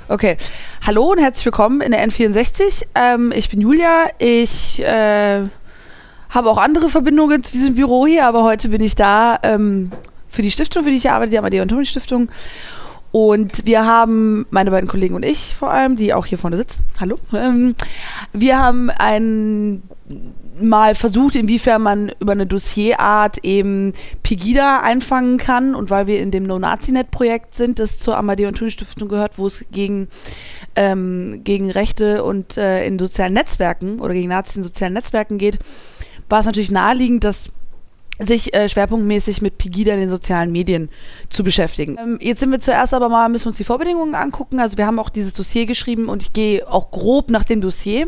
Okay. Hallo und herzlich willkommen in der N64. Ich bin Julia. Ich habe auch andere Verbindungen zu diesem Büro hier, aber heute bin ich da für die Stiftung, für die ich arbeite, die Amadeo-Antonio-Stiftung. Und wir haben, meine beiden Kollegen und ich vor allem, die auch hier vorne sitzen, hallo, wir haben mal versucht, inwiefern man über eine Dossierart eben Pegida einfangen kann, und weil wir in dem No-Nazi-Net-Projekt sind, das zur Amadeo-Antonio-Stiftung gehört, wo es gegen Rechte und in sozialen Netzwerken oder gegen Nazis in sozialen Netzwerken geht, war es natürlich naheliegend, dass sich schwerpunktmäßig mit Pegida in den sozialen Medien zu beschäftigen. Jetzt sind wir zuerst aber mal, müssen wir uns die Vorbedingungen angucken. Also wir haben auch dieses Dossier geschrieben und ich gehe auch grob nach dem Dossier,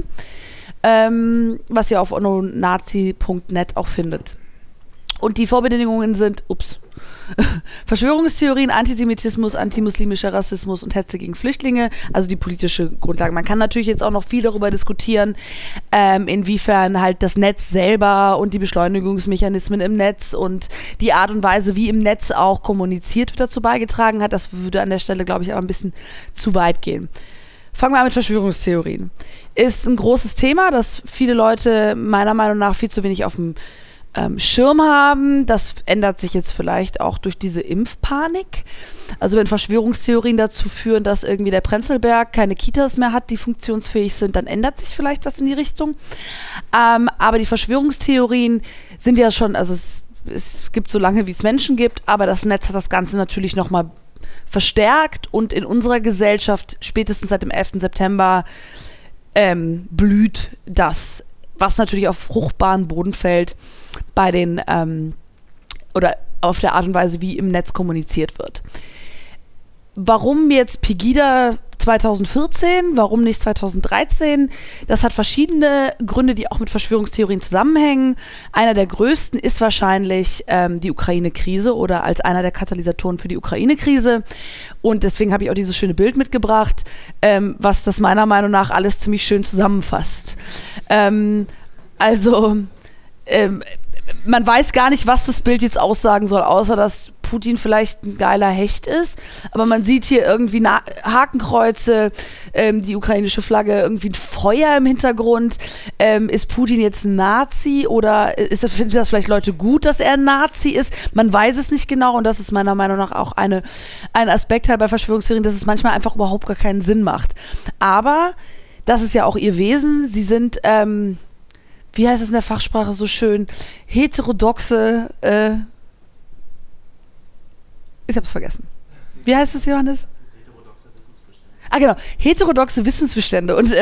was ihr auf ononazi.net auch findet. Und die Vorbedingungen sind, Verschwörungstheorien, Antisemitismus, antimuslimischer Rassismus und Hetze gegen Flüchtlinge, also die politische Grundlage. Man kann natürlich jetzt auch noch viel darüber diskutieren, inwiefern halt das Netz selber und die Beschleunigungsmechanismen im Netz und die Art und Weise, wie im Netz auch kommuniziert wird, dazu beigetragen hat. Das würde an der Stelle, glaube ich, aber ein bisschen zu weit gehen. Fangen wir an mit Verschwörungstheorien. Ist ein großes Thema, das viele Leute meiner Meinung nach viel zu wenig auf dem Schirm haben. Das ändert sich jetzt vielleicht auch durch diese Impfpanik. Also wenn Verschwörungstheorien dazu führen, dass irgendwie der Prenzlberg keine Kitas mehr hat, die funktionsfähig sind, dann ändert sich vielleicht was in die Richtung. Aber die Verschwörungstheorien sind ja schon, also es gibt so lange, wie es Menschen gibt, aber das Netz hat das Ganze natürlich nochmal verstärkt und in unserer Gesellschaft spätestens seit dem 11. September blüht das, was natürlich auf fruchtbaren Boden fällt bei den oder auf der Art und Weise, wie im Netz kommuniziert wird. Warum jetzt Pegida 2014, warum nicht 2013? Das hat verschiedene Gründe, die auch mit Verschwörungstheorien zusammenhängen. Einer der größten ist wahrscheinlich die Ukraine-Krise oder als einer der Katalysatoren für die Ukraine-Krise. Und deswegen habe ich auch dieses schöne Bild mitgebracht, was das meiner Meinung nach alles ziemlich schön zusammenfasst. Man weiß gar nicht, was das Bild jetzt aussagen soll, außer dass Putin vielleicht ein geiler Hecht ist. Aber man sieht hier irgendwie Hakenkreuze, die ukrainische Flagge, irgendwie ein Feuer im Hintergrund. Ist Putin jetzt ein Nazi oder finden das vielleicht Leute gut, dass er ein Nazi ist? Man weiß es nicht genau, und das ist meiner Meinung nach auch ein Aspekt halt bei Verschwörungstheorien, dass es manchmal einfach überhaupt gar keinen Sinn macht. Aber das ist ja auch ihr Wesen. Sie sind wie heißt es in der Fachsprache so schön, heterodoxe, ich hab's vergessen. Wie heißt es, Johannes? Heterodoxe Wissensbestände. Ah, genau, heterodoxe Wissensbestände. Und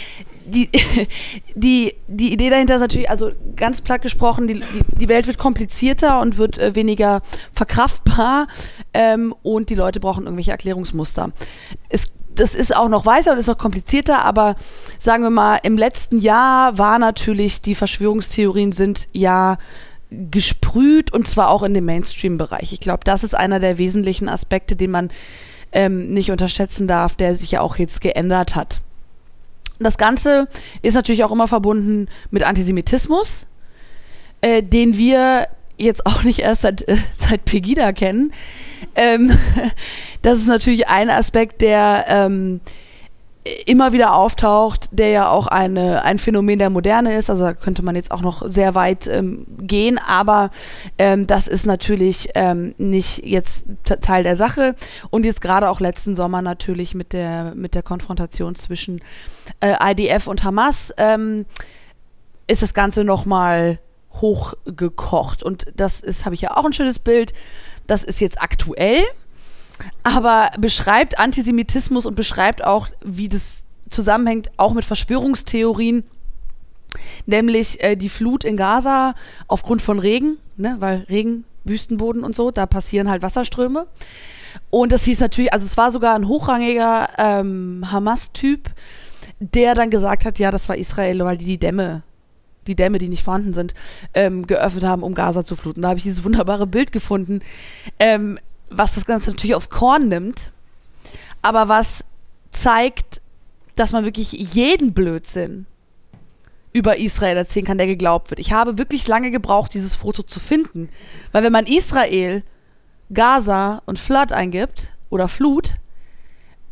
die Idee dahinter ist natürlich, also ganz platt gesprochen, die Welt wird komplizierter und wird weniger verkraftbar, und die Leute brauchen irgendwelche Erklärungsmuster. Das ist auch noch weiter und ist noch komplizierter, aber sagen wir mal, im letzten Jahr war natürlich, die Verschwörungstheorien sind ja gesprüht, und zwar auch in dem Mainstream-Bereich. Ich glaube, das ist einer der wesentlichen Aspekte, den man nicht unterschätzen darf, der sich ja auch jetzt geändert hat. Das Ganze ist natürlich auch immer verbunden mit Antisemitismus, den wir jetzt auch nicht erst seit Pegida kennen. Das ist natürlich ein Aspekt, der immer wieder auftaucht, der ja auch ein Phänomen der Moderne ist. Also da könnte man jetzt auch noch sehr weit gehen, aber das ist natürlich nicht jetzt Teil der Sache. Und jetzt gerade auch letzten Sommer natürlich mit der Konfrontation zwischen IDF und Hamas ist das Ganze nochmal hochgekocht. Und das ist, habe ich ja auch ein schönes Bild, das ist jetzt aktuell, aber beschreibt Antisemitismus und beschreibt auch, wie das zusammenhängt, auch mit Verschwörungstheorien, nämlich die Flut in Gaza aufgrund von Regen, ne, weil Regen, Wüstenboden und so, da passieren halt Wasserströme. Und das hieß natürlich, also es war sogar ein hochrangiger Hamas-Typ, der dann gesagt hat, ja, das war Israel, weil die Dämme, die nicht vorhanden sind, geöffnet haben, um Gaza zu fluten. Da habe ich dieses wunderbare Bild gefunden, was das Ganze natürlich aufs Korn nimmt, aber was zeigt, dass man wirklich jeden Blödsinn über Israel erzählen kann, der geglaubt wird. Ich habe wirklich lange gebraucht, dieses Foto zu finden, weil wenn man Israel, Gaza und Flood eingibt, oder Flut,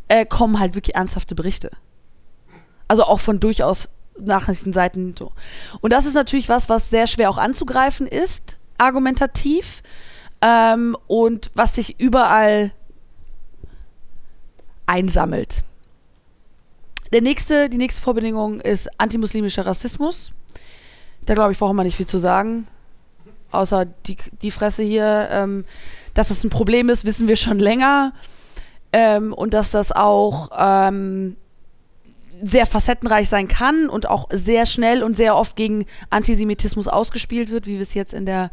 kommen halt wirklich ernsthafte Berichte. Also auch von durchaus Nachrichtenseiten so. Und das ist natürlich was sehr schwer auch anzugreifen ist, argumentativ, und was sich überall einsammelt. Die nächste Vorbedingung ist antimuslimischer Rassismus. Da glaube ich, braucht man nicht viel zu sagen. Außer die Fresse hier. Dass das ein Problem ist, wissen wir schon länger. Und dass das auch sehr facettenreich sein kann und auch sehr schnell und sehr oft gegen Antisemitismus ausgespielt wird, wie wir es jetzt in der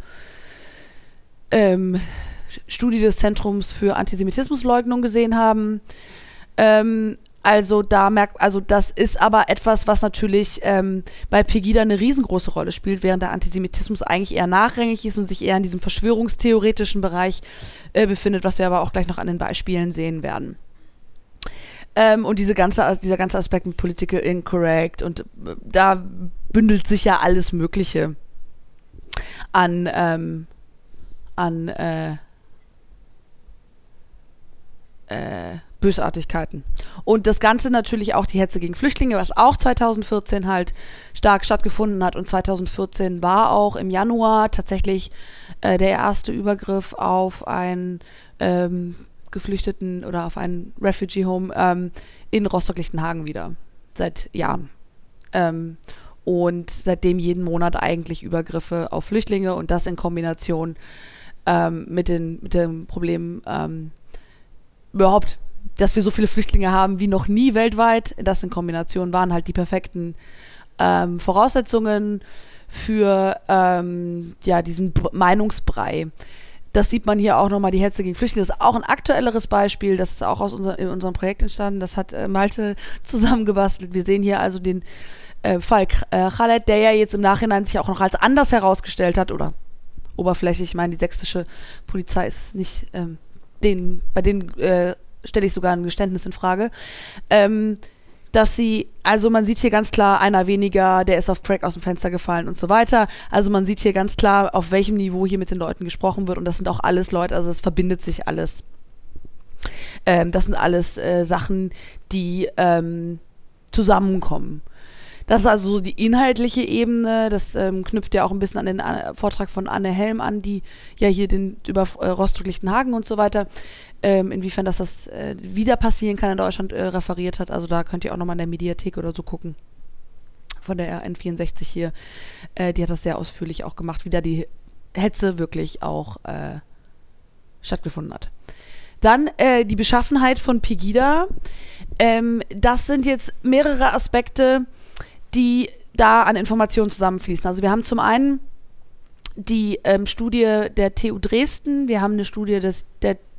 Studie des Zentrums für Antisemitismusleugnung gesehen haben. Also das ist aber etwas, was natürlich bei Pegida eine riesengroße Rolle spielt, während der Antisemitismus eigentlich eher nachrangig ist und sich eher in diesem verschwörungstheoretischen Bereich befindet, was wir aber auch gleich noch an den Beispielen sehen werden. Und dieser ganze Aspekt mit Political Incorrect und da bündelt sich ja alles Mögliche an Bösartigkeiten. Und das Ganze natürlich auch die Hetze gegen Flüchtlinge, was auch 2014 halt stark stattgefunden hat. Und 2014 war auch im Januar tatsächlich der erste Übergriff auf einen Geflüchteten oder auf ein Refugee-Home in Rostock-Lichtenhagen wieder. Seit Jahren. Und seitdem jeden Monat eigentlich Übergriffe auf Flüchtlinge und das in Kombination mit dem Problem überhaupt, dass wir so viele Flüchtlinge haben wie noch nie weltweit. Das in Kombination waren halt die perfekten Voraussetzungen für diesen Meinungsbrei. Das sieht man hier auch nochmal, die Hetze gegen Flüchtlinge. Das ist auch ein aktuelleres Beispiel. Das ist auch in unserem Projekt entstanden. Das hat Malte zusammengebastelt. Wir sehen hier also den Fall Khaled, der ja jetzt im Nachhinein sich auch noch als anders herausgestellt hat. Oder oberflächlich, ich meine, die sächsische Polizei ist nicht, bei denen stelle ich sogar ein Geständnis in Frage. Man sieht hier ganz klar, einer weniger, der ist auf Crack aus dem Fenster gefallen und so weiter. Also man sieht hier ganz klar, auf welchem Niveau hier mit den Leuten gesprochen wird und das sind auch alles Leute, also es verbindet sich alles. Das sind alles Sachen, die zusammenkommen. Das ist also so die inhaltliche Ebene, das knüpft ja auch ein bisschen an den Vortrag von Anne Helm an, die ja hier über Rostock-Lichtenhagen und so weiter, inwiefern das wieder passieren kann in Deutschland, referiert hat. Also da könnt ihr auch nochmal in der Mediathek oder so gucken. Von der N64 hier. Die hat das sehr ausführlich auch gemacht, wie da die Hetze wirklich auch stattgefunden hat. Dann die Beschaffenheit von Pegida. Das sind jetzt mehrere Aspekte, die da an Informationen zusammenfließen. Also wir haben zum einen die Studie der TU Dresden, wir haben eine Studie des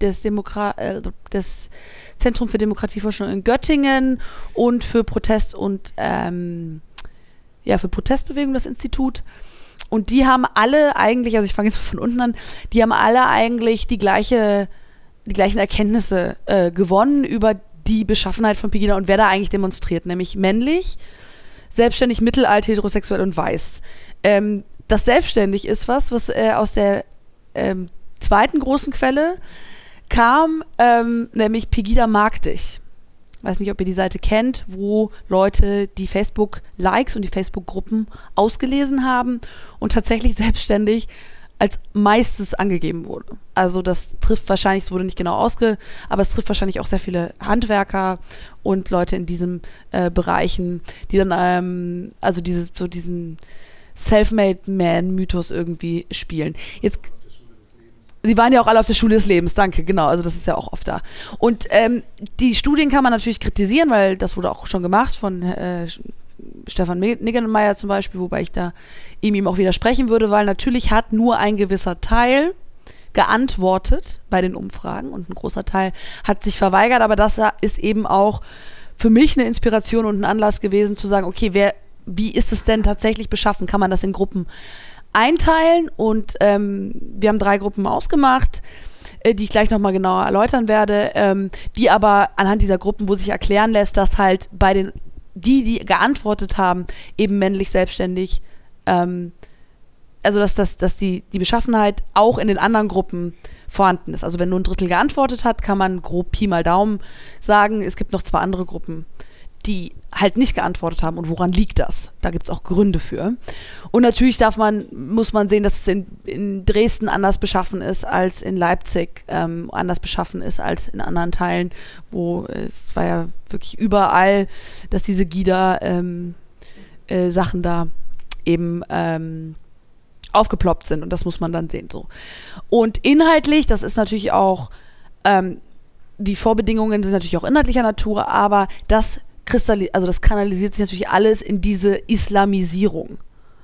Zentrum für Demokratieforschung in Göttingen und für Protest und für Protestbewegung das Institut. Und die haben alle eigentlich, also ich fange jetzt von unten an, die haben alle eigentlich die gleichen Erkenntnisse gewonnen über die Beschaffenheit von Pegida und wer da eigentlich demonstriert, nämlich männlich, selbstständig, mittelalt, heterosexuell und weiß. Das selbstständig ist was aus der zweiten großen Quelle kam, nämlich Pegida mag dich. Ich weiß nicht, ob ihr die Seite kennt, wo Leute die Facebook-Likes und die Facebook-Gruppen ausgelesen haben und tatsächlich selbstständig als meistes angegeben wurde. Also das trifft wahrscheinlich, es wurde nicht genau aber es trifft wahrscheinlich auch sehr viele Handwerker und Leute in diesen Bereichen, die dann diesen Self-Made-Man-Mythos irgendwie spielen. Jetzt, sie waren ja auch alle auf der Schule des Lebens, danke, genau, also das ist ja auch oft da. Und die Studien kann man natürlich kritisieren, weil das wurde auch schon gemacht von Stefan Niggemeier zum Beispiel, wobei ich da ihm auch widersprechen würde, weil natürlich hat nur ein gewisser Teil geantwortet bei den Umfragen und ein großer Teil hat sich verweigert, aber das ist eben auch für mich eine Inspiration und ein Anlass gewesen zu sagen, okay, wie ist es denn tatsächlich beschaffen? Kann man das in Gruppen einteilen? Und wir haben 3 Gruppen ausgemacht, die ich gleich nochmal genauer erläutern werde, die aber anhand dieser Gruppen, wo sich erklären lässt, dass halt bei die geantwortet haben, eben männlich selbstständig also dass die Beschaffenheit auch in den anderen Gruppen vorhanden ist. Also wenn nur ein Drittel geantwortet hat, kann man grob Pi mal Daumen sagen, es gibt noch 2 andere Gruppen, die halt nicht geantwortet haben. Und woran liegt das? Da gibt es auch Gründe für. Und natürlich muss man sehen, dass es in Dresden anders beschaffen ist als in Leipzig, anders beschaffen ist als in anderen Teilen, wo es war ja wirklich überall, dass diese GIDA-Sachen da eben aufgeploppt sind. Und das muss man dann sehen. So. Und inhaltlich, das ist natürlich auch, die Vorbedingungen sind natürlich auch inhaltlicher Natur, aber das kanalisiert sich natürlich alles in diese Islamisierung.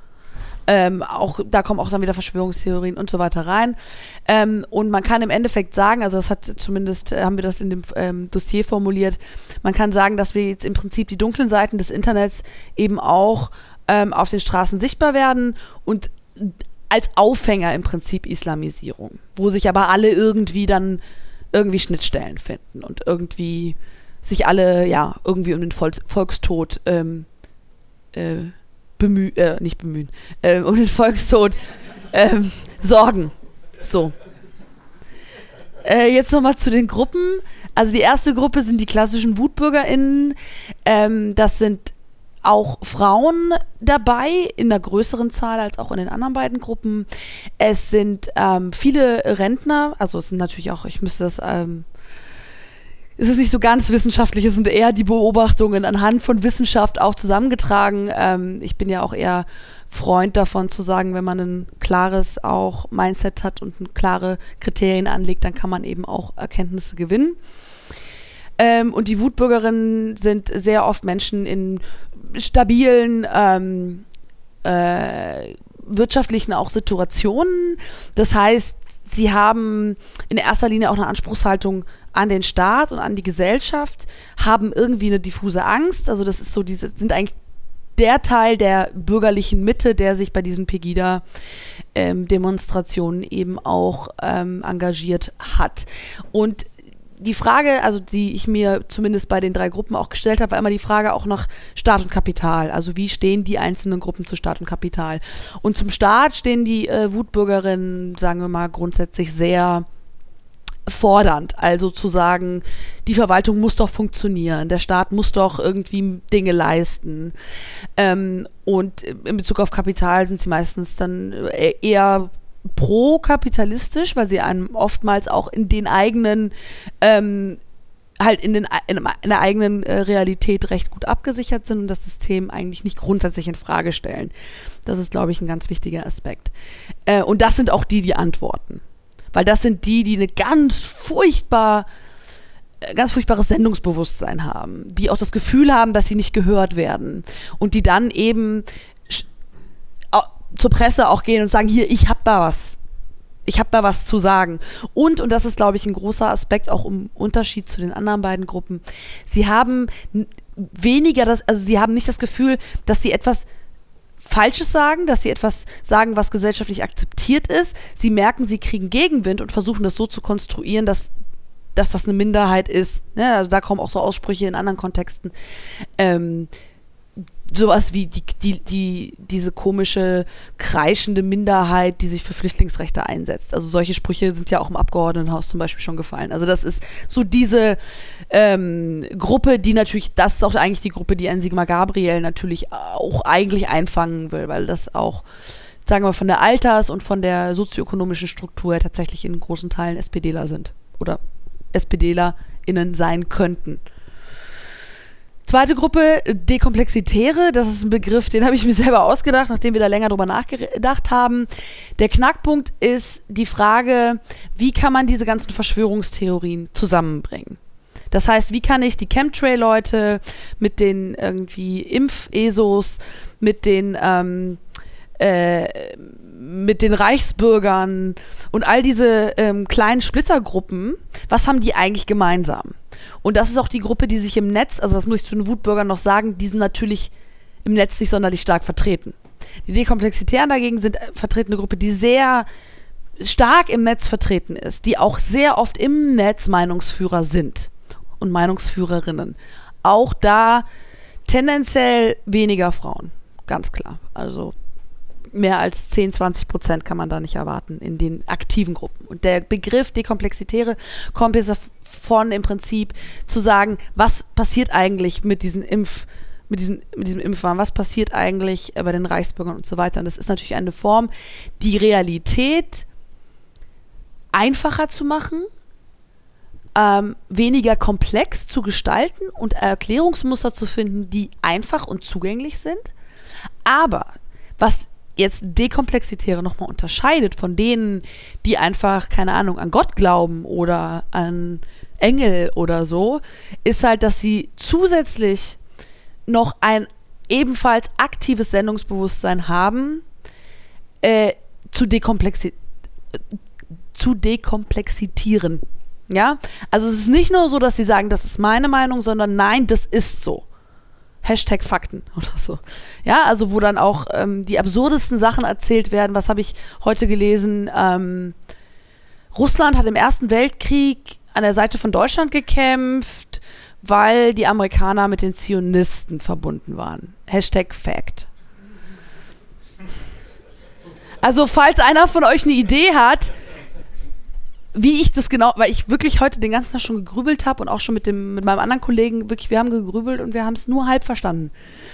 Da kommen auch dann wieder Verschwörungstheorien und so weiter rein. Und man kann im Endeffekt sagen, also das haben wir das in dem Dossier formuliert, man kann sagen, dass wir jetzt im Prinzip die dunklen Seiten des Internets eben auch auf den Straßen sichtbar werden und als Aufhänger im Prinzip Islamisierung, wo sich aber alle irgendwie Schnittstellen finden und irgendwie sich alle, irgendwie um den Volkstod um den Volkstod sorgen. So. Jetzt nochmal zu den Gruppen. Also die erste Gruppe sind die klassischen WutbürgerInnen. Das sind auch Frauen dabei, in einer größeren Zahl als auch in den anderen beiden Gruppen. Es sind viele Rentner, also es sind natürlich auch, es ist nicht so ganz wissenschaftlich, es sind eher die Beobachtungen anhand von Wissenschaft auch zusammengetragen. Ich bin ja auch eher Freund davon zu sagen, wenn man ein klares auch Mindset hat und klare Kriterien anlegt, dann kann man eben auch Erkenntnisse gewinnen. Und die Wutbürgerinnen sind sehr oft Menschen in stabilen wirtschaftlichen auch Situationen. Das heißt, sie haben in erster Linie auch eine Anspruchshaltung an den Staat und an die Gesellschaft, haben irgendwie eine diffuse Angst. Also das ist so, sind eigentlich der Teil der bürgerlichen Mitte, der sich bei diesen Pegida-Demonstrationen eben auch engagiert hat. Und die Frage, also die ich mir zumindest bei den 3 Gruppen auch gestellt habe, war immer die Frage auch nach Staat und Kapital. Also wie stehen die einzelnen Gruppen zu Staat und Kapital? Und zum Staat stehen die Wutbürgerinnen, sagen wir mal, grundsätzlich sehr fordernd. Also zu sagen, die Verwaltung muss doch funktionieren, der Staat muss doch irgendwie Dinge leisten. Und in Bezug auf Kapital sind sie meistens dann eher pro-kapitalistisch, weil sie einem oftmals auch in den eigenen in der eigenen Realität recht gut abgesichert sind und das System eigentlich nicht grundsätzlich in Frage stellen. Das ist, glaube ich, ein ganz wichtiger Aspekt. Und das sind auch die antworten. Weil das sind die eine ganz furchtbares Sendungsbewusstsein haben, die auch das Gefühl haben, dass sie nicht gehört werden und die dann eben zur Presse auch gehen und sagen, hier, ich habe da was zu sagen. Und das ist, glaube ich, ein großer Aspekt, auch im Unterschied zu den anderen beiden Gruppen, sie haben sie haben nicht das Gefühl, dass sie etwas Falsches sagen, dass sie etwas sagen, was gesellschaftlich akzeptiert ist. Sie merken, sie kriegen Gegenwind und versuchen das so zu konstruieren, dass das eine Minderheit ist. Ne? Also da kommen auch so Aussprüche in anderen Kontexten. Sowas wie diese komische, kreischende Minderheit, die sich für Flüchtlingsrechte einsetzt. Also solche Sprüche sind ja auch im Abgeordnetenhaus zum Beispiel schon gefallen. Also das ist so diese Gruppe, die natürlich, das ist auch eigentlich die Gruppe, die ein Sigmar Gabriel natürlich auch eigentlich einfangen will, weil das auch, sagen wir, von der Alters- und von der sozioökonomischen Struktur tatsächlich in großen Teilen SPDler sind oder SPDlerInnen sein könnten. Zweite Gruppe, Dekomplexitäre, das ist ein Begriff, den habe ich mir selber ausgedacht, nachdem wir da länger drüber nachgedacht haben. Der Knackpunkt ist die Frage, wie kann man diese ganzen Verschwörungstheorien zusammenbringen? Das heißt, wie kann ich die Chemtrail-Leute mit den irgendwie Impf-ESOs, mit den Reichsbürgern und all diese kleinen Splittergruppen, was haben die eigentlich gemeinsam? Und das ist auch die Gruppe, die sich im Netz, also das muss ich zu den Wutbürgern noch sagen, die sind natürlich im Netz nicht sonderlich stark vertreten. Die Dekomplexitären dagegen vertreten eine Gruppe, die sehr stark im Netz vertreten ist, die auch sehr oft im Netz Meinungsführer sind und Meinungsführerinnen. Auch da tendenziell weniger Frauen, ganz klar. Also mehr als 10-20% kann man da nicht erwarten in den aktiven Gruppen. Und der Begriff Dekomplexitäre kommt jetzt davon im Prinzip zu sagen, was passiert eigentlich mit diesem Impfwahn, was passiert eigentlich bei den Reichsbürgern und so weiter. Und das ist natürlich eine Form, die Realität einfacher zu machen, weniger komplex zu gestalten und Erklärungsmuster zu finden, die einfach und zugänglich sind. Aber was jetzt Dekomplexitäre nochmal unterscheidet von denen, die einfach, keine Ahnung, an Gott glauben oder an Engel oder so, ist halt, dass sie zusätzlich noch ein ebenfalls aktives Sendungsbewusstsein haben, zu dekomplexitieren. Ja? Also es ist nicht nur so, dass sie sagen, das ist meine Meinung, sondern nein, das ist so. Hashtag Fakten oder so. Ja, also wo dann auch die absurdesten Sachen erzählt werden. Was habe ich heute gelesen? Russland hat im Ersten Weltkrieg an der Seite von Deutschland gekämpft, weil die Amerikaner mit den Zionisten verbunden waren. Hashtag Fact. Also falls einer von euch eine Idee hat, wie ich das genau, weil ich wirklich heute den ganzen Tag schon gegrübelt habe und auch schon mit meinem anderen Kollegen, wirklich, wir haben gegrübelt und wir haben es nur halb verstanden.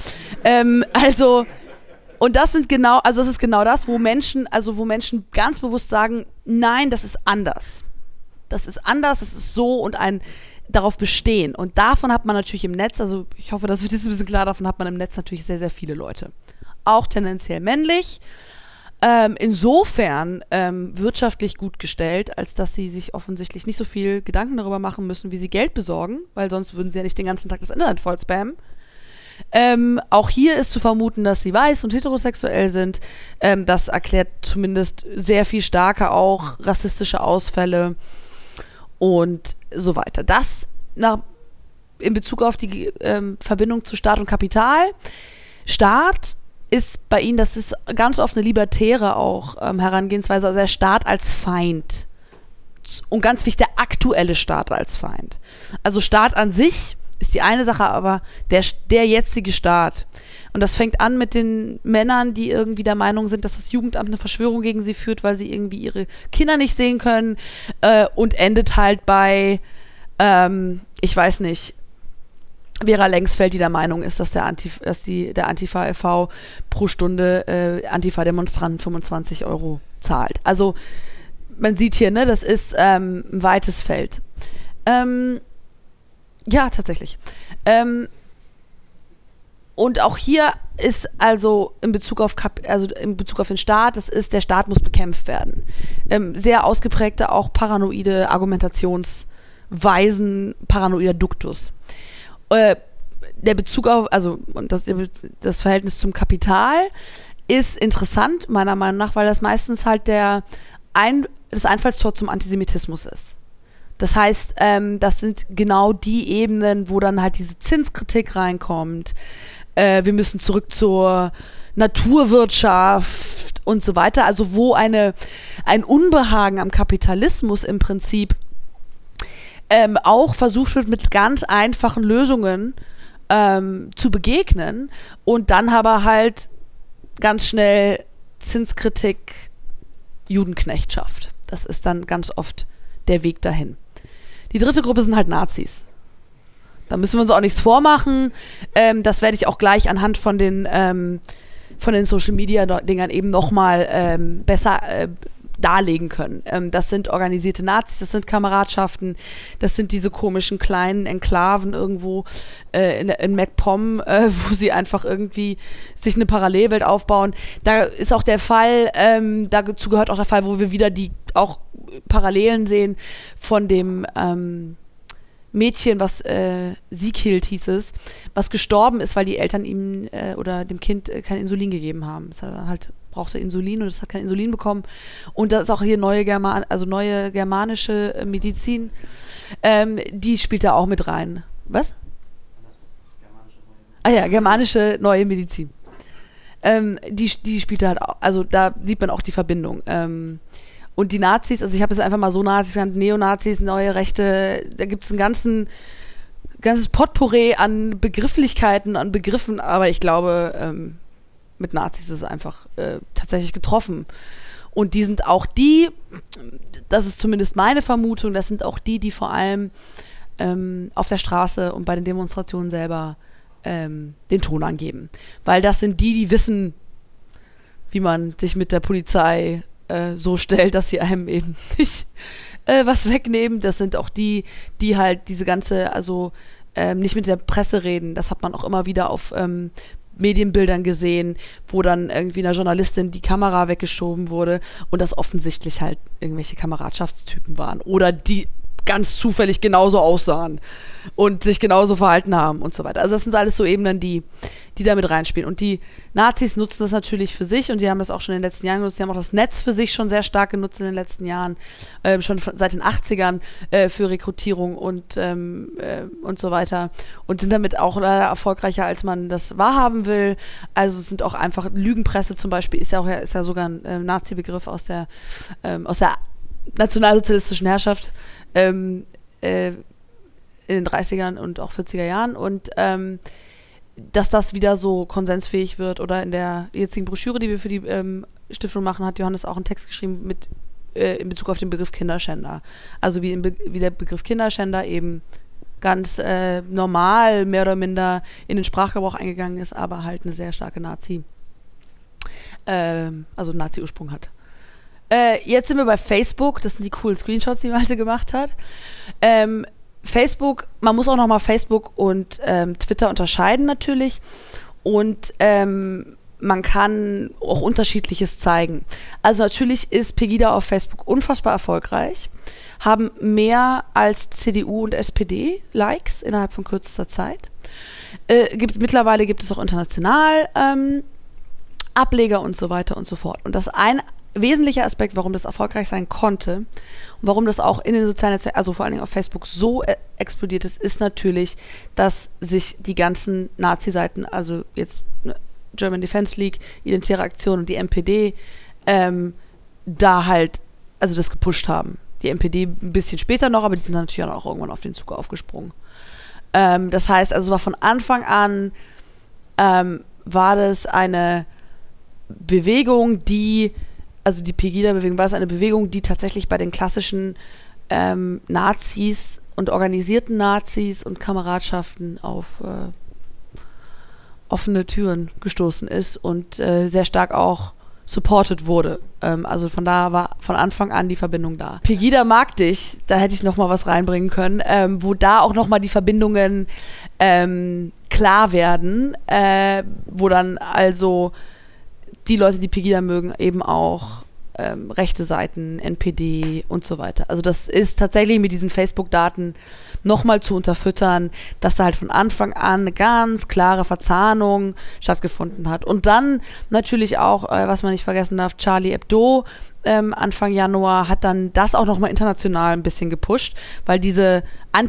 Und das ist genau das, wo Menschen ganz bewusst sagen, nein, das ist anders. Das ist anders, das ist so und darauf bestehen. Und davon hat man natürlich im Netz, also ich hoffe, das wird jetzt ein bisschen klar, davon hat man im Netz natürlich sehr, sehr viele Leute. Auch tendenziell männlich. Insofern wirtschaftlich gut gestellt, als dass sie sich offensichtlich nicht so viel Gedanken darüber machen müssen, wie sie Geld besorgen, weil sonst würden sie ja nicht den ganzen Tag das Internet voll spammen. Auch hier ist zu vermuten, dass sie weiß und heterosexuell sind. Das erklärt zumindest sehr viel stärker auch rassistische Ausfälle und so weiter. Das in Bezug auf die Verbindung zu Staat und Kapital. Staat ist bei ihnen, das ist ganz oft eine libertäre auch Herangehensweise, also der Staat als Feind. Und ganz wichtig, der aktuelle Staat als Feind. Also Staat an sich ist die eine Sache, aber der jetzige Staat. Und das fängt an mit den Männern, die irgendwie der Meinung sind, dass das Jugendamt eine Verschwörung gegen sie führt, weil sie irgendwie ihre Kinder nicht sehen können, und endet halt bei, ich weiß nicht, Vera Lengsfeld, die der Meinung ist, dass der Antifa e.V. pro Stunde Antifa-Demonstranten 25 € zahlt. Also man sieht hier, ne, das ist ein weites Feld. Ja, tatsächlich. Und auch hier ist also in Bezug auf den Staat, der Staat muss bekämpft werden. Sehr ausgeprägte auch paranoide Argumentationsweisen, paranoider Duktus. Der Bezug auf, das Verhältnis zum Kapital ist interessant, meiner Meinung nach, weil das meistens halt das Einfallstor zum Antisemitismus ist. Das heißt, das sind genau die Ebenen, wo dann halt diese Zinskritik reinkommt. Wir müssen zurück zur Naturwirtschaft und so weiter. Also wo ein Unbehagen am Kapitalismus im Prinzip auch versucht wird, mit ganz einfachen Lösungen zu begegnen und dann aber halt ganz schnell Zinskritik, Judenknechtschaft. Das ist dann ganz oft der Weg dahin. Die dritte Gruppe sind halt Nazis. Da müssen wir uns auch nichts vormachen. Das werde ich auch gleich anhand von den Social-Media-Dingern eben nochmal besser darlegen können. Das sind organisierte Nazis, das sind Kameradschaften, das sind diese komischen kleinen Enklaven irgendwo in MacPom, wo sie einfach irgendwie sich eine Parallelwelt aufbauen. Da ist auch der Fall, dazu gehört auch der Fall, wo wir wieder die auch Parallelen sehen von dem Mädchen, was Sieghild hieß es, was gestorben ist, weil die Eltern ihm oder dem Kind kein Insulin gegeben haben. Es halt brauchte Insulin und es hat kein Insulin bekommen. Und das ist auch hier neue germanische Medizin, die spielt da auch mit rein. Was? Germanische neue Medizin. Die spielt da halt auch, also da sieht man auch die Verbindung. Und die Nazis, also ich habe es einfach mal so Nazis genannt, Neonazis, neue Rechte, da gibt es ein ganzes Potpourri an Begrifflichkeiten, an Begriffen, aber ich glaube, mit Nazis ist es einfach tatsächlich getroffen. Und die sind auch das ist zumindest meine Vermutung, das sind auch die vor allem auf der Straße und bei den Demonstrationen selber den Ton angeben. Weil das sind die wissen, wie man sich mit der Polizei so stellt, dass sie einem eben nicht was wegnehmen. Das sind auch die halt diese ganze, also nicht mit der Presse reden. Das hat man auch immer wieder auf Medienbildern gesehen, wo dann irgendwie einer Journalistin die Kamera weggeschoben wurde und das offensichtlich halt irgendwelche Kameradschaftstypen waren oder die ganz zufällig genauso aussahen und sich genauso verhalten haben und so weiter. Also das sind alles so Ebenen, die da mit reinspielen. Und die Nazis nutzen das natürlich für sich und die haben das auch schon in den letzten Jahren genutzt. Die haben auch das Netz für sich schon sehr stark genutzt in den letzten Jahren, schon seit den 80ern für Rekrutierung und so weiter und sind damit auch leider erfolgreicher, als man das wahrhaben will. Also es sind auch einfach Lügenpresse zum Beispiel, ist ja sogar ein Nazi-Begriff aus der nationalsozialistischen Herrschaft in den 30ern und auch 40er Jahren und dass das wieder so konsensfähig wird oder in der jetzigen Broschüre, die wir für die Stiftung machen, hat Johannes auch einen Text geschrieben in Bezug auf den Begriff Kinderschänder. Also wie der Begriff Kinderschänder eben ganz normal, mehr oder minder in den Sprachgebrauch eingegangen ist, aber halt eine sehr starke Nazi-Ursprung hat. Jetzt sind wir bei Facebook, das sind die coolen Screenshots, die Malte gemacht hat. Facebook, man muss auch nochmal Facebook und Twitter unterscheiden natürlich und man kann auch Unterschiedliches zeigen. Also natürlich ist Pegida auf Facebook unfassbar erfolgreich, haben mehr als CDU und SPD Likes innerhalb von kürzester Zeit. Mittlerweile gibt es auch international Ableger und so weiter und so fort. Und das ein wesentlicher Aspekt, warum das erfolgreich sein konnte und warum das auch in den sozialen Netzwerken, also vor allen Dingen auf Facebook, so explodiert ist natürlich, dass sich die ganzen Nazi-Seiten, also jetzt German Defense League, Identitäre Aktion und die NPD, da halt, also das gepusht haben. Die NPD ein bisschen später noch, aber die sind dann natürlich auch irgendwann auf den Zug aufgesprungen. Das heißt, also war von Anfang an war das eine Bewegung, die Pegida-Bewegung war es eine Bewegung, die tatsächlich bei den klassischen Nazis und organisierten Nazis und Kameradschaften auf offene Türen gestoßen ist und sehr stark auch supported wurde. Also von da war von Anfang an die Verbindung da. Pegida mag dich, da hätte ich noch mal was reinbringen können, wo da auch noch mal die Verbindungen klar werden, wo dann also die Leute, die Pegida mögen, eben auch rechte Seiten, NPD und so weiter. Also das ist tatsächlich mit diesen Facebook-Daten nochmal zu unterfüttern, dass da halt von Anfang an eine ganz klare Verzahnung stattgefunden hat. Und dann natürlich auch, was man nicht vergessen darf, Charlie Hebdo Anfang Januar hat dann das auch nochmal international ein bisschen gepusht, weil diese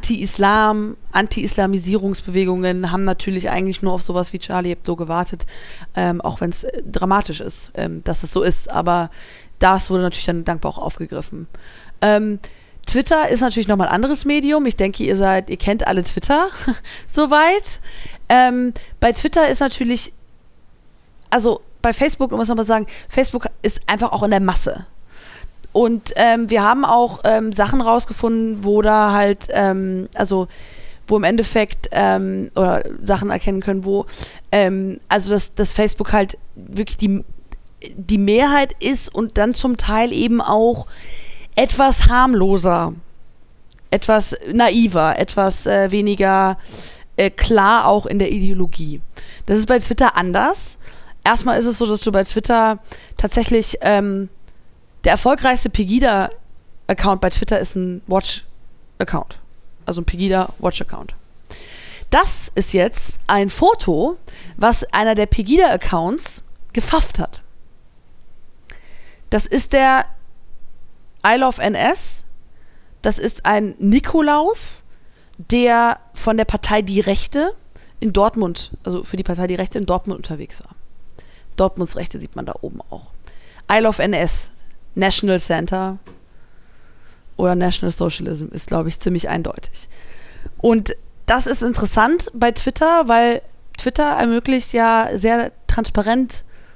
Anti-Islamisierungsbewegungen haben natürlich eigentlich nur auf sowas wie Charlie Hebdo gewartet, auch wenn es dramatisch ist, dass es so ist, aber das wurde natürlich dann dankbar auch aufgegriffen. Twitter ist natürlich nochmal ein anderes Medium. Ich denke, ihr kennt alle Twitter soweit. Bei Twitter ist natürlich, also bei Facebook, muss man mal sagen, Facebook ist einfach auch in der Masse. Und wir haben auch Sachen rausgefunden, wo da halt, wo im Endeffekt oder Sachen erkennen können, wo dass Facebook halt wirklich die Mehrheit ist und dann zum Teil eben auch etwas harmloser, etwas naiver, etwas weniger klar auch in der Ideologie. Das ist bei Twitter anders. Erstmal ist es so, dass du bei Twitter tatsächlich der erfolgreichste Pegida-Account bei Twitter ist ein Watch-Account. Also ein Pegida-Watch-Account. Das ist jetzt ein Foto, was einer der Pegida-Accounts gefafft hat. Das ist der I Love NS. Das ist ein Nikolaus, der von der Partei Die Rechte in Dortmund, also für die Partei Die Rechte in Dortmund unterwegs war. Dortmunds Rechte sieht man da oben auch. I Love NS, National Center oder National Socialism ist, glaube ich, ziemlich eindeutig. Und das ist interessant bei Twitter, weil Twitter ermöglicht ja sehr transparent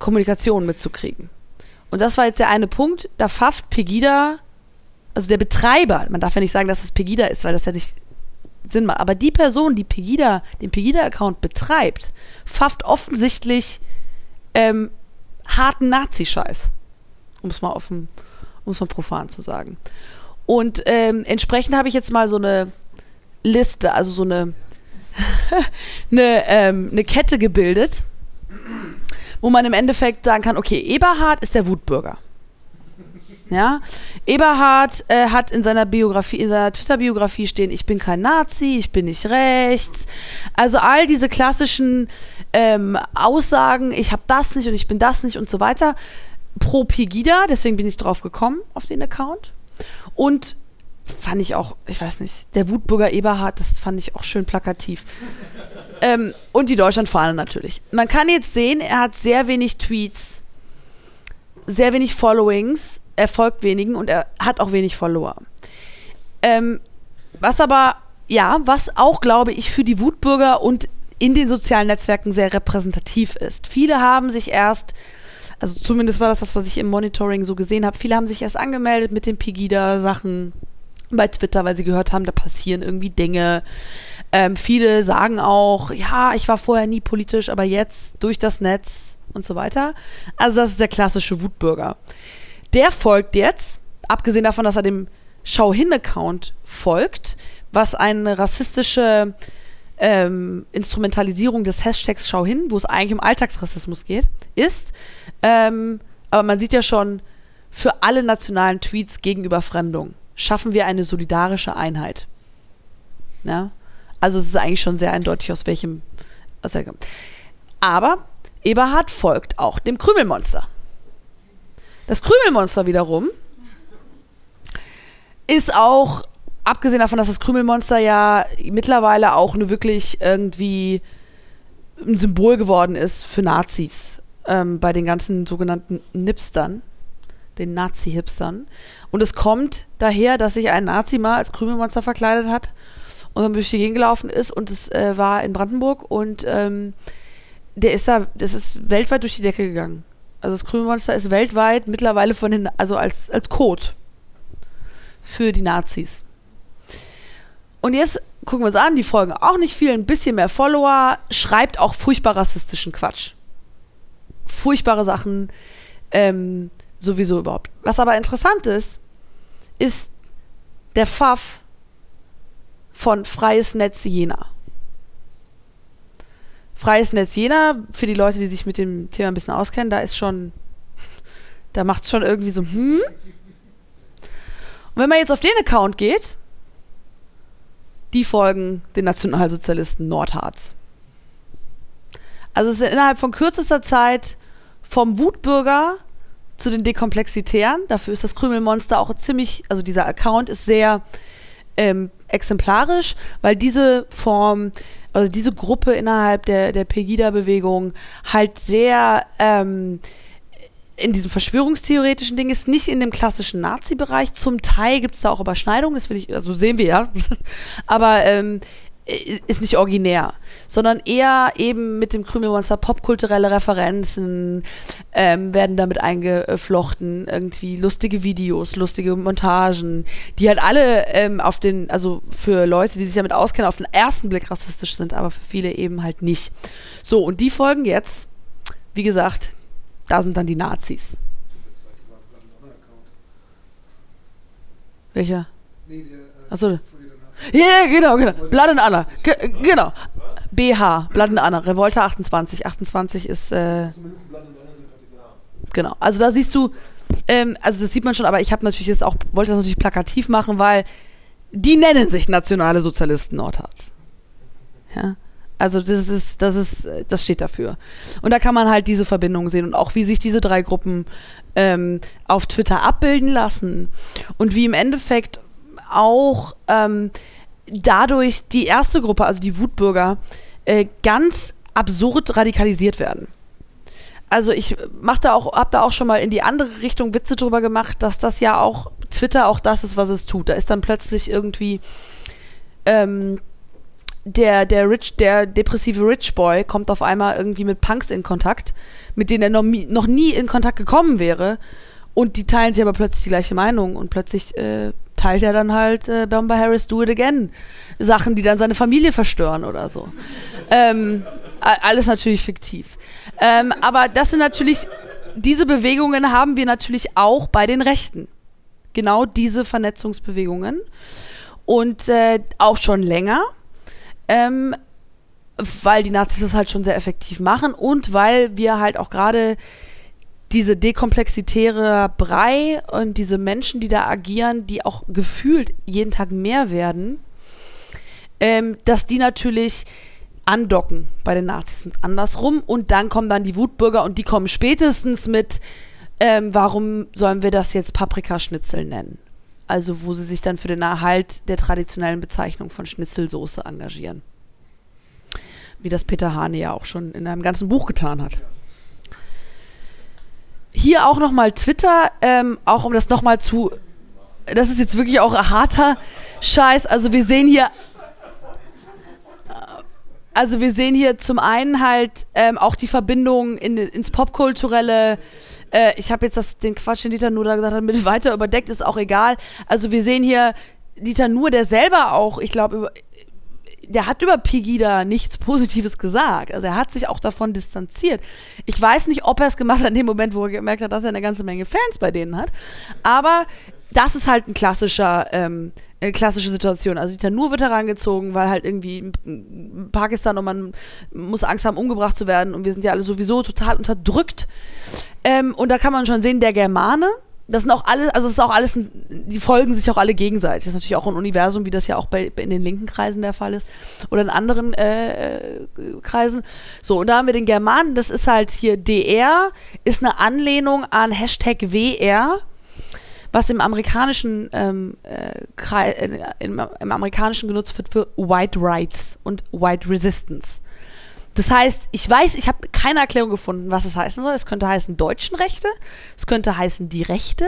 Kommunikation mitzukriegen. Und das war jetzt der eine Punkt, da pfafft Pegida, also der Betreiber, man darf ja nicht sagen, dass es Pegida ist, weil das ja nicht Sinn macht, aber die Person, die den Pegida-Account betreibt, pfafft offensichtlich harten Nazi-Scheiß, um es mal profan zu sagen. Und entsprechend habe ich jetzt mal so eine Liste, also so eine Kette gebildet, wo man im Endeffekt sagen kann, okay, Eberhard ist der Wutbürger. Ja? Eberhard hat in seiner Twitter-Biografie stehen, ich bin kein Nazi, ich bin nicht rechts. Also all diese klassischen Aussagen, ich habe das nicht und ich bin das nicht und so weiter, pro Pegida, deswegen bin ich drauf gekommen, auf den Account. Und fand ich auch, ich weiß nicht, der Wutbürger Eberhard, das fand ich auch schön plakativ. Und die Deutschlandfahne natürlich. Man kann jetzt sehen, er hat sehr wenig Tweets, sehr wenig Followings, er folgt wenigen und er hat auch wenig Follower. Was auch, glaube ich, für die Wutbürger und in den sozialen Netzwerken sehr repräsentativ ist. Viele haben sich erst, also zumindest war das, was ich im Monitoring so gesehen habe, viele haben sich erst angemeldet mit den Pegida-Sachen bei Twitter, weil sie gehört haben, da passieren irgendwie Dinge. Viele sagen auch, ja, ich war vorher nie politisch, aber jetzt durch das Netz und so weiter. Also das ist der klassische Wutbürger. Der folgt jetzt, abgesehen davon, dass er dem Schau-Hin-Account folgt, was eine rassistische Instrumentalisierung des Hashtags Schau-Hin, wo es eigentlich um Alltagsrassismus geht, ist. Aber man sieht ja schon, für alle nationalen Tweets gegen Überfremdung schaffen wir eine solidarische Einheit. Ja? Also es ist eigentlich schon sehr eindeutig, aus welchem kommt. Aber Eberhard folgt auch dem Krümelmonster. Das Krümelmonster wiederum ist auch, abgesehen davon, dass das Krümelmonster ja mittlerweile auch nur wirklich irgendwie ein Symbol geworden ist für Nazis, bei den ganzen sogenannten Nipstern, den Nazi-Hipstern. Und es kommt daher, dass sich ein Nazi mal als Krümelmonster verkleidet hat und dann durch die Gegend gelaufen ist und es war in Brandenburg und das ist weltweit durch die Decke gegangen. Also das Krümelmonster ist weltweit mittlerweile als Code für die Nazis. Und jetzt gucken wir uns an, die folgen auch nicht viel, ein bisschen mehr Follower, schreibt auch furchtbar rassistischen Quatsch. Furchtbare Sachen, sowieso überhaupt. Was aber interessant ist der Pfaff von Freies Netz Jena. Freies Netz Jena, für die Leute, die sich mit dem Thema ein bisschen auskennen, da macht es schon irgendwie so, Und wenn man jetzt auf den Account geht, die folgen den Nationalsozialisten Nordharz. Also es ist innerhalb von kürzester Zeit vom Wutbürger zu den Dekomplexitären. Dafür ist das Krümelmonster auch also dieser Account ist sehr exemplarisch, weil diese Form, also diese Gruppe innerhalb der Pegida-Bewegung halt sehr in diesem verschwörungstheoretischen Ding ist, nicht in dem klassischen Nazi-Bereich. Zum Teil gibt es da auch Überschneidungen, also sehen wir ja, aber ist nicht originär, sondern eher eben mit dem Krümelmonster popkulturelle Referenzen werden damit eingeflochten, irgendwie lustige Videos, lustige Montagen, die halt alle also für Leute, die sich damit auskennen, auf den ersten Blick rassistisch sind, aber für viele eben halt nicht. So, und die folgen jetzt, wie gesagt, da sind dann die Nazis. Welcher? Nee, achso. Ja, genau. Blood and Honor. Genau. BH, Blood and Honor. Revolta 28. 28 ist. Zumindest Blood and Honor Sympathisant. Genau. Also da siehst du, also das sieht man schon, aber ich wollte das natürlich plakativ machen, weil die nennen sich nationale Sozialisten Nordharz. Ja. Also das steht dafür. Und da kann man halt diese Verbindung sehen und auch wie sich diese drei Gruppen auf Twitter abbilden lassen und wie im Endeffekt auch dadurch die erste Gruppe, also die Wutbürger, ganz absurd radikalisiert werden. Also ich habe da auch schon mal in die andere Richtung Witze drüber gemacht, dass das ja auch Twitter auch das ist, was es tut. Da ist dann plötzlich irgendwie der depressive Rich Boy kommt auf einmal irgendwie mit Punks in Kontakt, mit denen er noch nie in Kontakt gekommen wäre. Und die teilen sich aber plötzlich die gleiche Meinung. Und plötzlich teilt er dann halt Bomber Harris Do It Again. Sachen, die dann seine Familie verstören oder so. Alles natürlich fiktiv. Aber das sind natürlich, diese Bewegungen haben wir natürlich auch bei den Rechten. Genau diese Vernetzungsbewegungen. Und auch schon länger. Weil die Nazis das halt schon sehr effektiv machen und weil wir halt auch gerade diese dekomplexitäre Brei und diese Menschen, die da agieren, die auch gefühlt jeden Tag mehr werden, dass die natürlich andocken bei den Nazis und andersrum und dann kommen dann die Wutbürger und die kommen spätestens mit, warum sollen wir das jetzt Paprikaschnitzel nennen? Also wo sie sich dann für den Erhalt der traditionellen Bezeichnung von Schnitzelsoße engagieren. Wie das Peter Hane ja auch schon in einem ganzen Buch getan hat. Hier auch nochmal Twitter, auch um das nochmal zu, das ist jetzt wirklich auch ein harter Scheiß, also wir sehen hier zum einen halt auch die Verbindung ins Popkulturelle. Ich habe jetzt den Quatsch, den Dieter Nuhr da gesagt hat, mit weiter überdeckt, ist auch egal. Also wir sehen hier Dieter Nuhr, der selber auch, ich glaube, der hat über Pegida nichts Positives gesagt. Also er hat sich auch davon distanziert. Ich weiß nicht, ob er es gemacht hat in dem Moment, wo er gemerkt hat, dass er eine ganze Menge Fans bei denen hat. Aber das ist halt eine klassische Situation. Also Dieter Nuhr wird herangezogen, weil halt irgendwie in Pakistan und man muss Angst haben, umgebracht zu werden und wir sind ja alle sowieso total unterdrückt. Und da kann man schon sehen, der Germane, das sind auch alles, also es ist auch alles, die folgen sich auch alle gegenseitig. Das ist natürlich auch ein Universum, wie das ja auch in den linken Kreisen der Fall ist oder in anderen Kreisen. So, und da haben wir den Germanen, das ist halt hier DR, ist eine Anlehnung an Hashtag WR, was im amerikanischen im Amerikanischen genutzt wird für White Rights und White Resistance. Das heißt, ich habe keine Erklärung gefunden, was es heißen soll. Es könnte heißen Deutschenrechte, es könnte heißen die Rechte,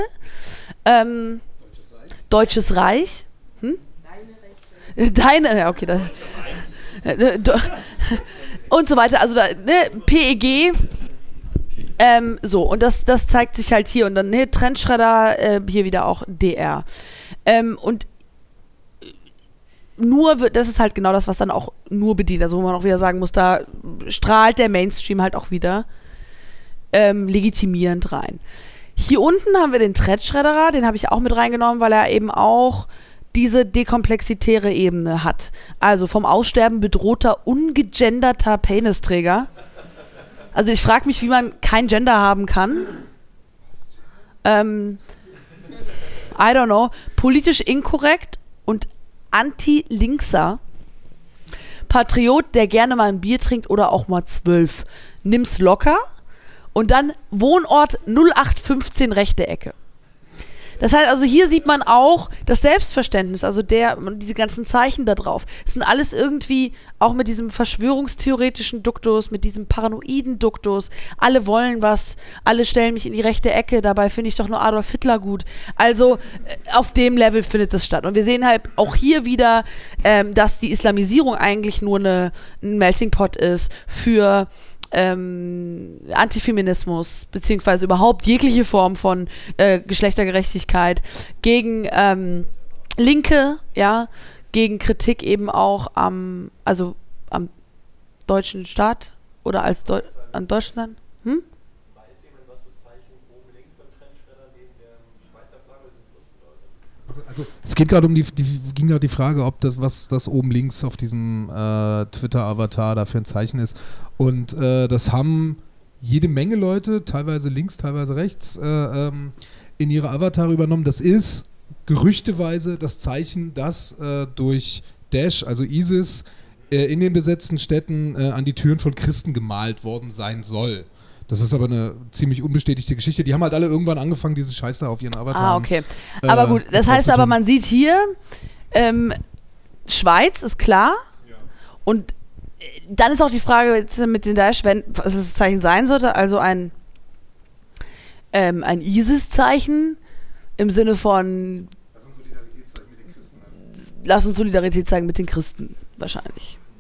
Deutsches Reich. Hm? Deine Rechte. Ja, okay. Und so weiter, also PEG. So, und das zeigt sich halt hier. Und dann Trendschredder, hier wieder auch DR. Und das ist halt genau das, was dann auch nur bedient. Also wo man auch wieder sagen muss, da strahlt der Mainstream halt auch wieder legitimierend rein. Hier unten haben wir den Threadshredderer, den habe ich auch mit reingenommen, weil er eben auch diese dekomplexitäre Ebene hat. Also vom Aussterben bedrohter, ungegenderter Penisträger. Also ich frage mich, wie man kein Gender haben kann. I don't know. Politisch inkorrekt und Anti-Linkser. Patriot, der gerne mal ein Bier trinkt oder auch mal 12. Nimm's locker. Und dann Wohnort 0815 rechte Ecke. Das heißt also, hier sieht man auch das Selbstverständnis, also diese ganzen Zeichen da drauf. Das sind alles irgendwie auch mit diesem verschwörungstheoretischen Duktus, mit diesem paranoiden Duktus. Alle wollen was, alle stellen mich in die rechte Ecke, dabei finde ich doch nur Adolf Hitler gut. Also auf dem Level findet das statt. Und wir sehen halt auch hier wieder, dass die Islamisierung eigentlich nur ein Melting Pot ist für Antifeminismus, beziehungsweise überhaupt jegliche Form von Geschlechtergerechtigkeit, gegen Linke, ja, gegen Kritik eben auch am deutschen Staat oder an Deutschland. Weiß jemand, was das Zeichen oben links beim Trendschredder neben der Schweizer Flagge bedeutet? Also es geht gerade ging gerade die Frage, ob was das oben links auf diesem Twitter-Avatar da für ein Zeichen ist. Und das haben jede Menge Leute, teilweise links, teilweise rechts, in ihre Avatare übernommen. Das ist gerüchteweise das Zeichen, das durch Daesh, also ISIS, in den besetzten Städten an die Türen von Christen gemalt worden sein soll. Das ist aber eine ziemlich unbestätigte Geschichte. Die haben halt alle irgendwann angefangen, diesen Scheiß da auf ihren Avataren. Ah, okay. Aber gut, das heißt aber, man sieht hier, Schweiz ist klar. Ja. Und dann ist auch die Frage jetzt mit den Daesh, wenn was das Zeichen sein sollte, also ein ISIS-Zeichen im Sinne von Lass uns Solidarität zeigen mit den Christen. Lass uns Solidarität zeigen mit den Christen, wahrscheinlich.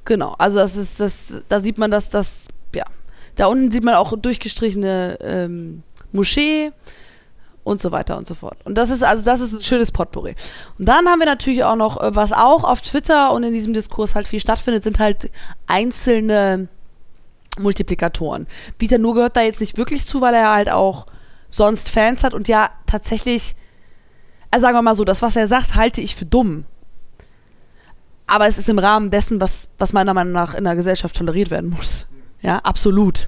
Genau, also da sieht man, ja, da unten sieht man auch durchgestrichene Moschee und so weiter und so fort. Und das ist ein schönes Potpourri. Und dann haben wir natürlich auch noch, was auch auf Twitter und in diesem Diskurs halt viel stattfindet, sind halt einzelne Multiplikatoren. Dieter Nuhr gehört da jetzt nicht wirklich zu, weil er halt auch sonst Fans hat und ja tatsächlich, also sagen wir mal so, das, was er sagt, halte ich für dumm. Aber es ist im Rahmen dessen, was meiner Meinung nach in der Gesellschaft toleriert werden muss. Ja, absolut.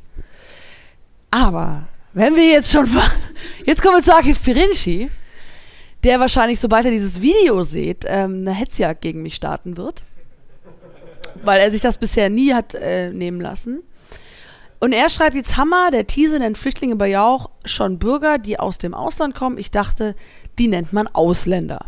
Aber wenn wir jetzt kommen wir zu Akif Pirinci, der wahrscheinlich, sobald er dieses Video sieht, eine Hetzjagd gegen mich starten wird. Weil er sich das bisher nie hat nehmen lassen. Und er schreibt jetzt: Hammer, der Teaser nennt Flüchtlinge bei Jauch schon Bürger, die aus dem Ausland kommen. Ich dachte, die nennt man Ausländer.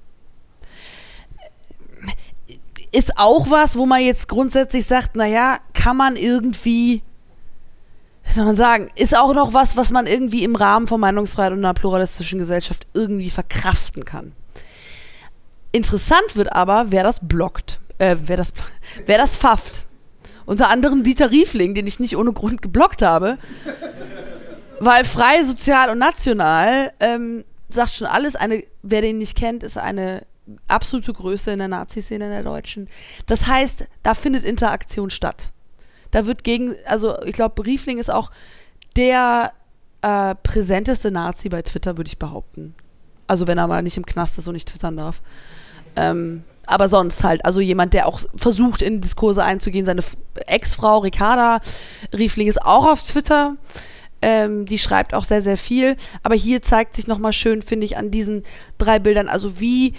Ist auch was, wo man jetzt grundsätzlich sagt, naja, kann man irgendwie, wie soll man sagen, ist auch noch was man irgendwie im Rahmen von Meinungsfreiheit und einer pluralistischen Gesellschaft irgendwie verkraften kann. Interessant wird aber, wer das blockt. Wer das pfafft. Unter anderem Dieter Riefling, den ich nicht ohne Grund geblockt habe. Weil frei, sozial und national sagt schon alles. Wer den nicht kennt, ist eine absolute Größe in der Nazi-Szene in der Deutschen. Das heißt, da findet Interaktion statt. Da wird ich glaube, Riefling ist auch der präsenteste Nazi bei Twitter, würde ich behaupten. Also wenn er mal nicht im Knast ist und nicht twittern darf. Aber sonst halt, also jemand, der auch versucht, in Diskurse einzugehen. Seine Ex-Frau Ricarda Riefling ist auch auf Twitter. Die schreibt auch sehr, sehr viel. Aber hier zeigt sich nochmal schön, finde ich, an diesen 3 Bildern, also wie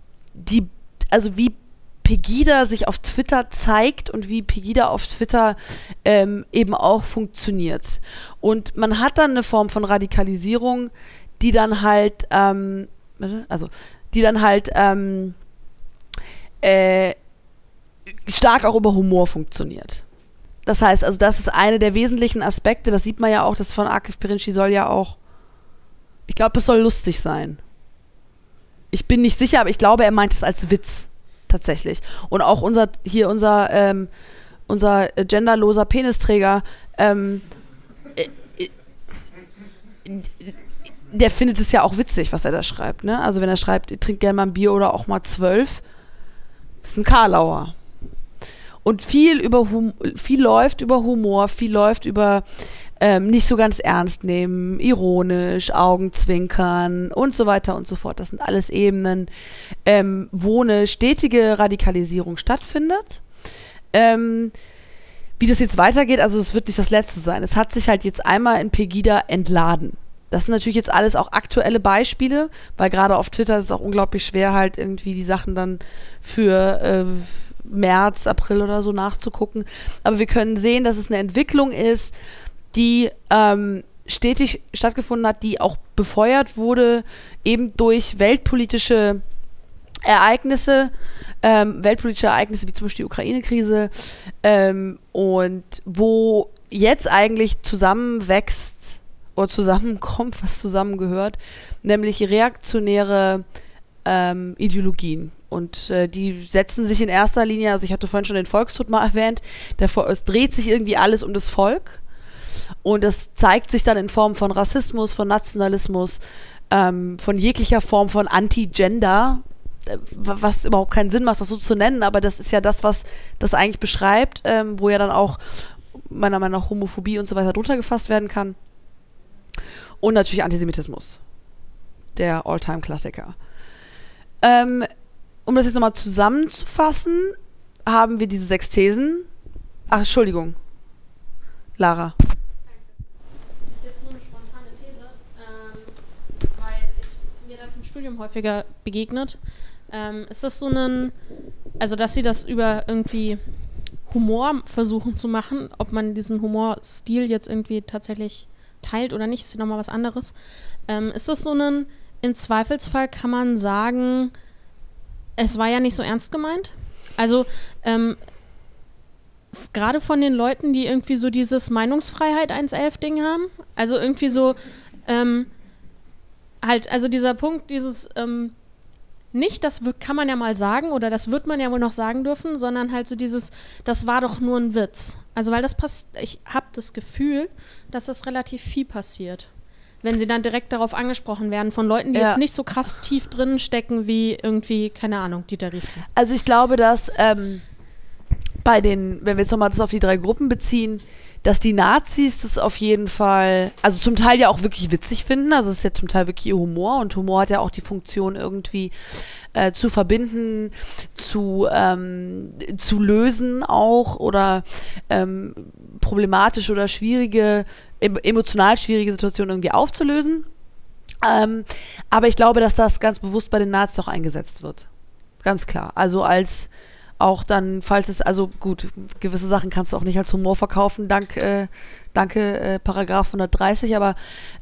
Pegida sich auf Twitter zeigt und wie Pegida auf Twitter eben auch funktioniert. Und man hat dann eine Form von Radikalisierung, die dann halt stark auch über Humor funktioniert. Das heißt, also das ist eine der wesentlichen Aspekte, das sieht man ja auch, das von Akif Pirinci soll ja auch, ich glaube, es soll lustig sein. Ich bin nicht sicher, aber ich glaube, er meint es als Witz, tatsächlich. Und auch unser genderloser Penisträger, der findet es ja auch witzig, was er da schreibt, ne? Also wenn er schreibt, ihr trinkt gerne mal ein Bier oder auch mal 12, ist ein Karlauer. Und viel läuft über Humor, viel läuft über nicht so ganz ernst nehmen, ironisch, Augenzwinkern und so weiter und so fort. Das sind alles Ebenen, wo eine stetige Radikalisierung stattfindet. Wie das jetzt weitergeht, also es wird nicht das Letzte sein. Es hat sich halt jetzt einmal in Pegida entladen. Das sind natürlich jetzt alles auch aktuelle Beispiele, weil gerade auf Twitter ist es auch unglaublich schwer, halt irgendwie die Sachen dann für März, April oder so nachzugucken. Aber wir können sehen, dass es eine Entwicklung ist, die stetig stattgefunden hat, die auch befeuert wurde, eben durch weltpolitische Ereignisse wie zum Beispiel die Ukraine-Krise, und wo jetzt eigentlich zusammenwächst oder zusammenkommt, was zusammengehört, nämlich reaktionäre Ideologien. Und die setzen sich in erster Linie, also ich hatte vorhin schon den Volkstod mal erwähnt, es dreht sich irgendwie alles um das Volk. Und das zeigt sich dann in Form von Rassismus, von Nationalismus, von jeglicher Form von Anti-Gender, was überhaupt keinen Sinn macht, das so zu nennen, aber das ist ja das, was das eigentlich beschreibt, wo ja dann auch meiner Meinung nach Homophobie und so weiter drunter gefasst werden kann. Und natürlich Antisemitismus, der All-Time-Klassiker. Um das jetzt nochmal zusammenzufassen, haben wir diese 6 Thesen. Ach, Entschuldigung. Lara. Das ist jetzt nur eine spontane These, weil mir das im Studium häufiger begegnet. Ist das so also dass sie das über irgendwie Humor versuchen zu machen, ob man diesen Humorstil jetzt irgendwie tatsächlich teilt oder nicht, ist ja nochmal was anderes. Ist das so im Zweifelsfall kann man sagen, es war ja nicht so ernst gemeint? Also, gerade von den Leuten, die irgendwie so dieses Meinungsfreiheit 1.11-Ding haben, also irgendwie so, halt, also dieser Punkt, nicht, das kann man ja mal sagen oder das wird man ja wohl noch sagen dürfen, sondern halt so dieses, das war doch nur ein Witz. Also weil ich habe das Gefühl, dass das relativ viel passiert. Wenn sie dann direkt darauf angesprochen werden von Leuten, die jetzt nicht so krass tief drin stecken wie irgendwie, keine Ahnung, Dieter Riefke. Also ich glaube, dass wenn wir jetzt nochmal das auf die 3 Gruppen beziehen, dass die Nazis das auf jeden Fall, also zum Teil ja auch wirklich witzig finden, also es ist ja zum Teil wirklich ihr Humor und Humor hat ja auch die Funktion irgendwie zu verbinden, zu lösen auch oder problematische oder schwierige, emotional schwierige Situationen irgendwie aufzulösen. Aber ich glaube, dass das ganz bewusst bei den Nazis auch eingesetzt wird. Ganz klar. Also als auch dann, falls es, also gut, gewisse Sachen kannst du auch nicht als Humor verkaufen, danke Paragraph 130, aber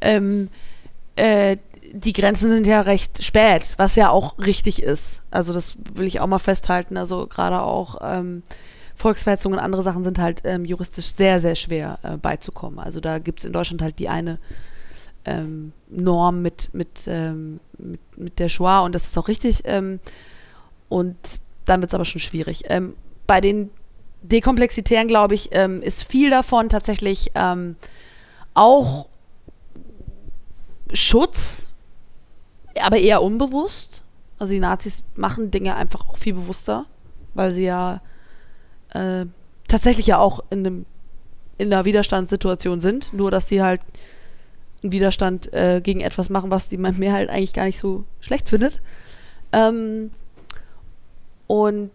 die Grenzen sind ja recht spät, was ja auch richtig ist. Also das will ich auch mal festhalten, also gerade auch Volksverhetzungen und andere Sachen sind halt juristisch sehr, sehr schwer beizukommen. Also da gibt es in Deutschland halt die eine Norm mit der Shoah und das ist auch richtig und dann wird es aber schon schwierig. Bei den Dekomplexitären, glaube ich, ist viel davon tatsächlich auch Schutz, aber eher unbewusst. Also die Nazis machen Dinge einfach auch viel bewusster, weil sie ja tatsächlich ja auch in einer Widerstandssituation sind, nur dass sie halt einen Widerstand gegen etwas machen, was die Mehrheit eigentlich gar nicht so schlecht findet. Und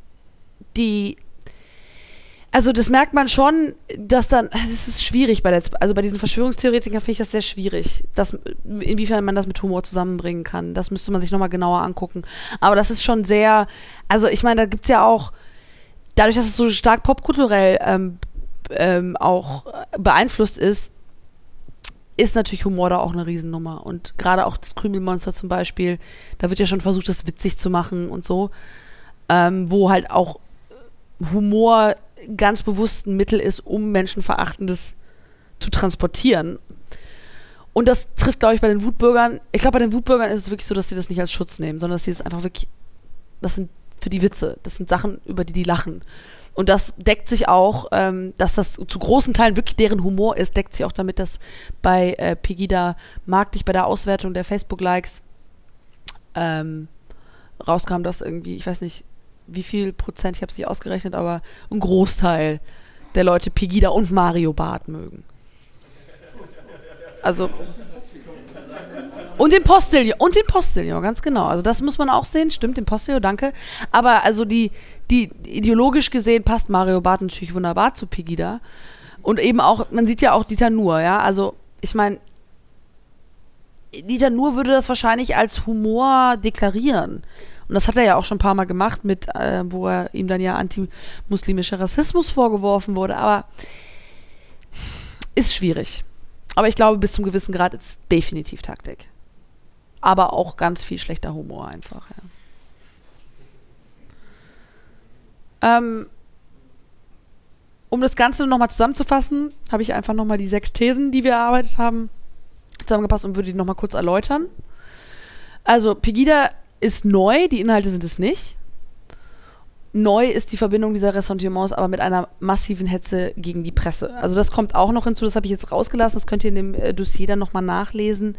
also das merkt man schon, dass dann, es ist schwierig bei diesen Verschwörungstheoretikern finde ich das sehr schwierig, inwiefern man das mit Humor zusammenbringen kann. Das müsste man sich nochmal genauer angucken. Aber das ist schon sehr, also ich meine, da gibt es ja auch, dadurch, dass es so stark popkulturell auch beeinflusst ist natürlich Humor da auch eine Riesennummer. Und gerade auch das Krümelmonster zum Beispiel, da wird ja schon versucht, das witzig zu machen und so. Wo halt auch Humor ganz bewusst ein Mittel ist, um Menschenverachtendes zu transportieren. Und das trifft, glaube ich, bei den Wutbürgern. Ich glaube, bei den Wutbürgern ist es wirklich so, dass sie das nicht als Schutz nehmen, sondern dass sie es einfach wirklich, das sind für die Witze, das sind Sachen, über die lachen. Und das deckt sich auch, dass das zu großen Teilen wirklich deren Humor ist, deckt sich auch damit, dass bei Pegida Marktig bei der Auswertung der Facebook-Likes rauskam, dass irgendwie, ich weiß nicht, wie viel Prozent, ich habe es nicht ausgerechnet, aber ein Großteil der Leute Pegida und Mario Barth mögen. Also und den Postillon, ganz genau. Also das muss man auch sehen, stimmt, den Postillon, danke. Aber also die ideologisch gesehen passt Mario Barth natürlich wunderbar zu Pegida. Und eben auch, man sieht ja auch Dieter Nuhr, ja, also ich meine, Dieter Nuhr würde das wahrscheinlich als Humor deklarieren. Und das hat er ja auch schon ein paar Mal gemacht, wo er ihm dann ja antimuslimischer Rassismus vorgeworfen wurde. Aber ist schwierig. Aber ich glaube, bis zum gewissen Grad ist es definitiv Taktik. Aber auch ganz viel schlechter Humor einfach, ja. Um das Ganze nochmal zusammenzufassen, habe ich einfach nochmal die 6 Thesen, die wir erarbeitet haben, zusammengepasst und würde die nochmal kurz erläutern. Also Pegida ist neu, die Inhalte sind es nicht. Neu ist die Verbindung dieser Ressentiments aber mit einer massiven Hetze gegen die Presse. Also das kommt auch noch hinzu, das habe ich jetzt rausgelassen, das könnt ihr in dem Dossier dann nochmal nachlesen.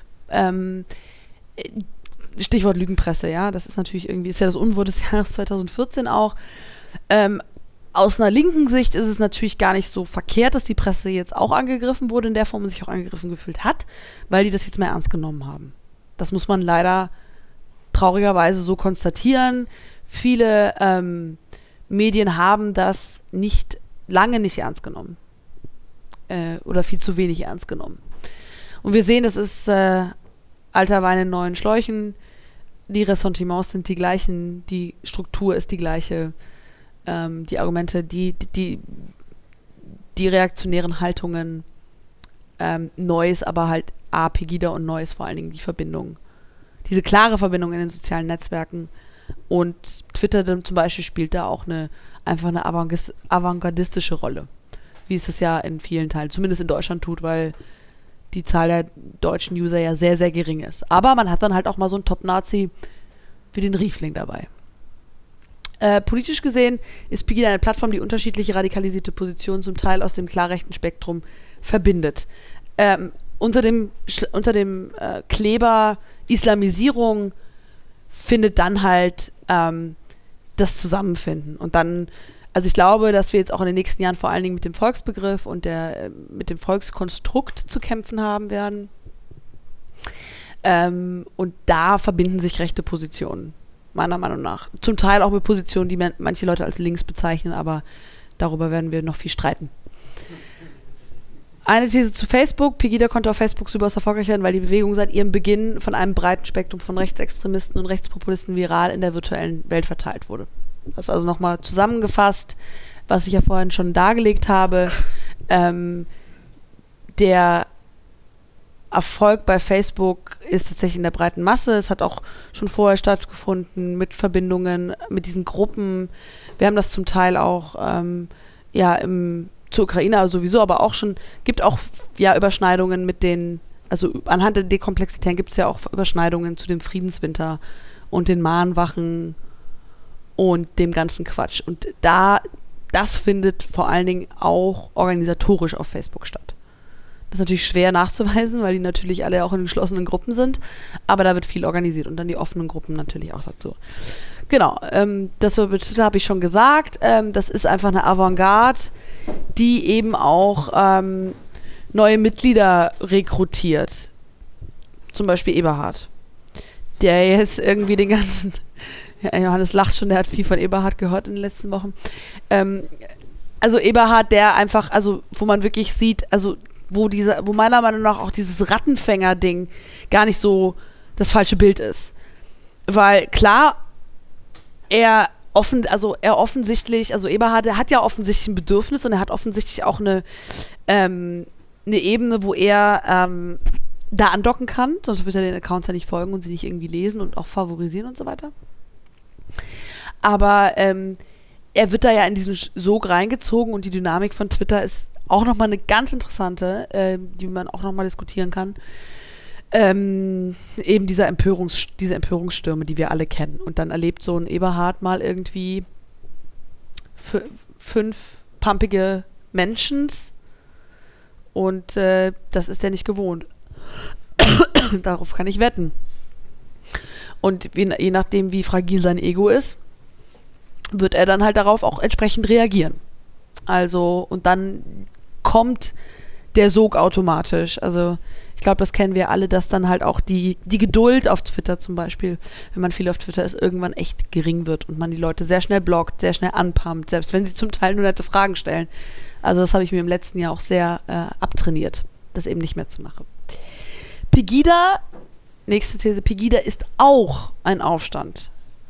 Stichwort Lügenpresse, ja, das ist natürlich irgendwie, ist ja das Unwort des Jahres 2014 auch. Aus einer linken Sicht ist es natürlich gar nicht so verkehrt, dass die Presse jetzt auch angegriffen wurde in der Form und sich auch angegriffen gefühlt hat, weil die das jetzt mehr ernst genommen haben. Das muss man leider traurigerweise so konstatieren. Viele Medien haben das lange nicht ernst genommen. Oder viel zu wenig ernst genommen. Und wir sehen, es ist alter Wein in neuen Schläuchen. Die Ressentiments sind die gleichen, die Struktur ist die gleiche, die Argumente, die reaktionären Haltungen, Neues, aber halt Pegida und Neues vor allen Dingen die Verbindung. Diese klare Verbindung in den sozialen Netzwerken und Twitter zum Beispiel spielt da auch einfach eine avantgardistische Rolle, wie es ja in vielen Teilen, zumindest in Deutschland tut, weil die Zahl der deutschen User ja sehr, sehr gering ist. Aber man hat dann halt auch mal so einen Top-Nazi für den Riefling dabei. Politisch gesehen ist Pegida eine Plattform, die unterschiedliche radikalisierte Positionen zum Teil aus dem klar rechten Spektrum verbindet. Unter dem Kleber Islamisierung findet dann halt das Zusammenfinden. Und dann, also ich glaube, dass wir jetzt auch in den nächsten Jahren vor allen Dingen mit dem Volksbegriff und mit dem Volkskonstrukt zu kämpfen haben werden. Und da verbinden sich rechte Positionen, meiner Meinung nach. Zum Teil auch mit Positionen, die manche Leute als links bezeichnen, aber darüber werden wir noch viel streiten. Eine These zu Facebook. Pegida konnte auf Facebook super erfolgreich werden, weil die Bewegung seit ihrem Beginn von einem breiten Spektrum von Rechtsextremisten und Rechtspopulisten viral in der virtuellen Welt verteilt wurde. Das ist also nochmal zusammengefasst, was ich ja vorhin schon dargelegt habe. Der Erfolg bei Facebook ist tatsächlich in der breiten Masse. Es hat auch schon vorher stattgefunden mit Verbindungen, mit diesen Gruppen. Wir haben das zum Teil auch zur Ukraine aber sowieso, aber auch schon, gibt auch Überschneidungen mit also anhand der Dekomplexitäten gibt es ja auch Überschneidungen zu dem Friedenswinter und den Mahnwachen und dem ganzen Quatsch. Und das findet vor allen Dingen auch organisatorisch auf Facebook statt. Das ist natürlich schwer nachzuweisen, weil die natürlich alle auch in geschlossenen Gruppen sind, aber da wird viel organisiert und dann die offenen Gruppen natürlich auch dazu. Genau, das habe ich schon gesagt. Das ist einfach eine Avantgarde, die eben auch neue Mitglieder rekrutiert. Zum Beispiel Eberhard, der jetzt irgendwie den ganzen... Ja, Johannes lacht schon, der hat viel von Eberhard gehört in den letzten Wochen. Also Eberhard, der einfach, also wo man wirklich sieht, also wo meiner Meinung nach auch dieses Rattenfänger-Ding gar nicht so das falsche Bild ist. Weil klar, Eberhard, der hat ja offensichtlich ein Bedürfnis und er hat offensichtlich auch eine Ebene, wo er da andocken kann, sonst wird er den Accounts ja nicht folgen und sie nicht irgendwie lesen und auch favorisieren und so weiter. Aber er wird da ja in diesen Sog reingezogen und die Dynamik von Twitter ist auch nochmal eine ganz interessante, die man auch nochmal diskutieren kann. Eben diese Empörungsstürme, die wir alle kennen. Und dann erlebt so ein Eberhard mal irgendwie 5 pumpige Menschens und das ist er nicht gewohnt. Darauf kann ich wetten. Und je nachdem, wie fragil sein Ego ist, wird er dann halt darauf auch entsprechend reagieren. Also, und dann kommt der Sog automatisch. Also, ich glaube, das kennen wir alle, dass dann halt auch die Geduld auf Twitter zum Beispiel, wenn man viel auf Twitter ist, irgendwann echt gering wird und man die Leute sehr schnell blockt, sehr schnell anpumpt, selbst wenn sie zum Teil nur nette Fragen stellen. Also, das habe ich mir im letzten Jahr auch sehr abtrainiert, das eben nicht mehr zu machen. Pegida, nächste These, Pegida ist auch ein Aufstand.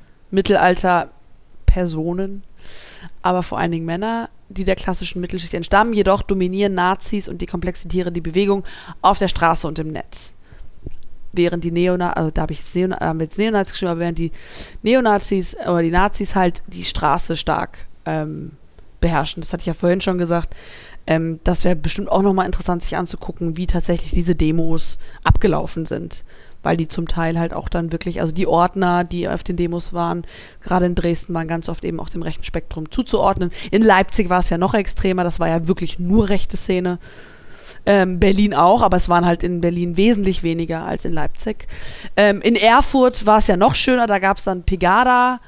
Mittelalter-Personen, aber vor allen Dingen Männer, die der klassischen Mittelschicht entstammen, jedoch dominieren Nazis und die komplexen Tiere die Bewegung auf der Straße und im Netz. Während die Neonazis geschrieben, aber während die Neonazis oder die Nazis halt die Straße stark beherrschen. Das hatte ich ja vorhin schon gesagt. Das wäre bestimmt auch nochmal interessant, sich anzugucken, wie tatsächlich diese Demos abgelaufen sind. Weil die zum Teil halt auch dann wirklich, also die Ordner, die auf den Demos waren, gerade in Dresden waren ganz oft eben auch dem rechten Spektrum zuzuordnen. In Leipzig war es ja noch extremer, das war ja wirklich nur rechte Szene. Berlin auch, aber es waren halt in Berlin wesentlich weniger als in Leipzig. In Erfurt war es ja noch schöner, da gab es dann Pegada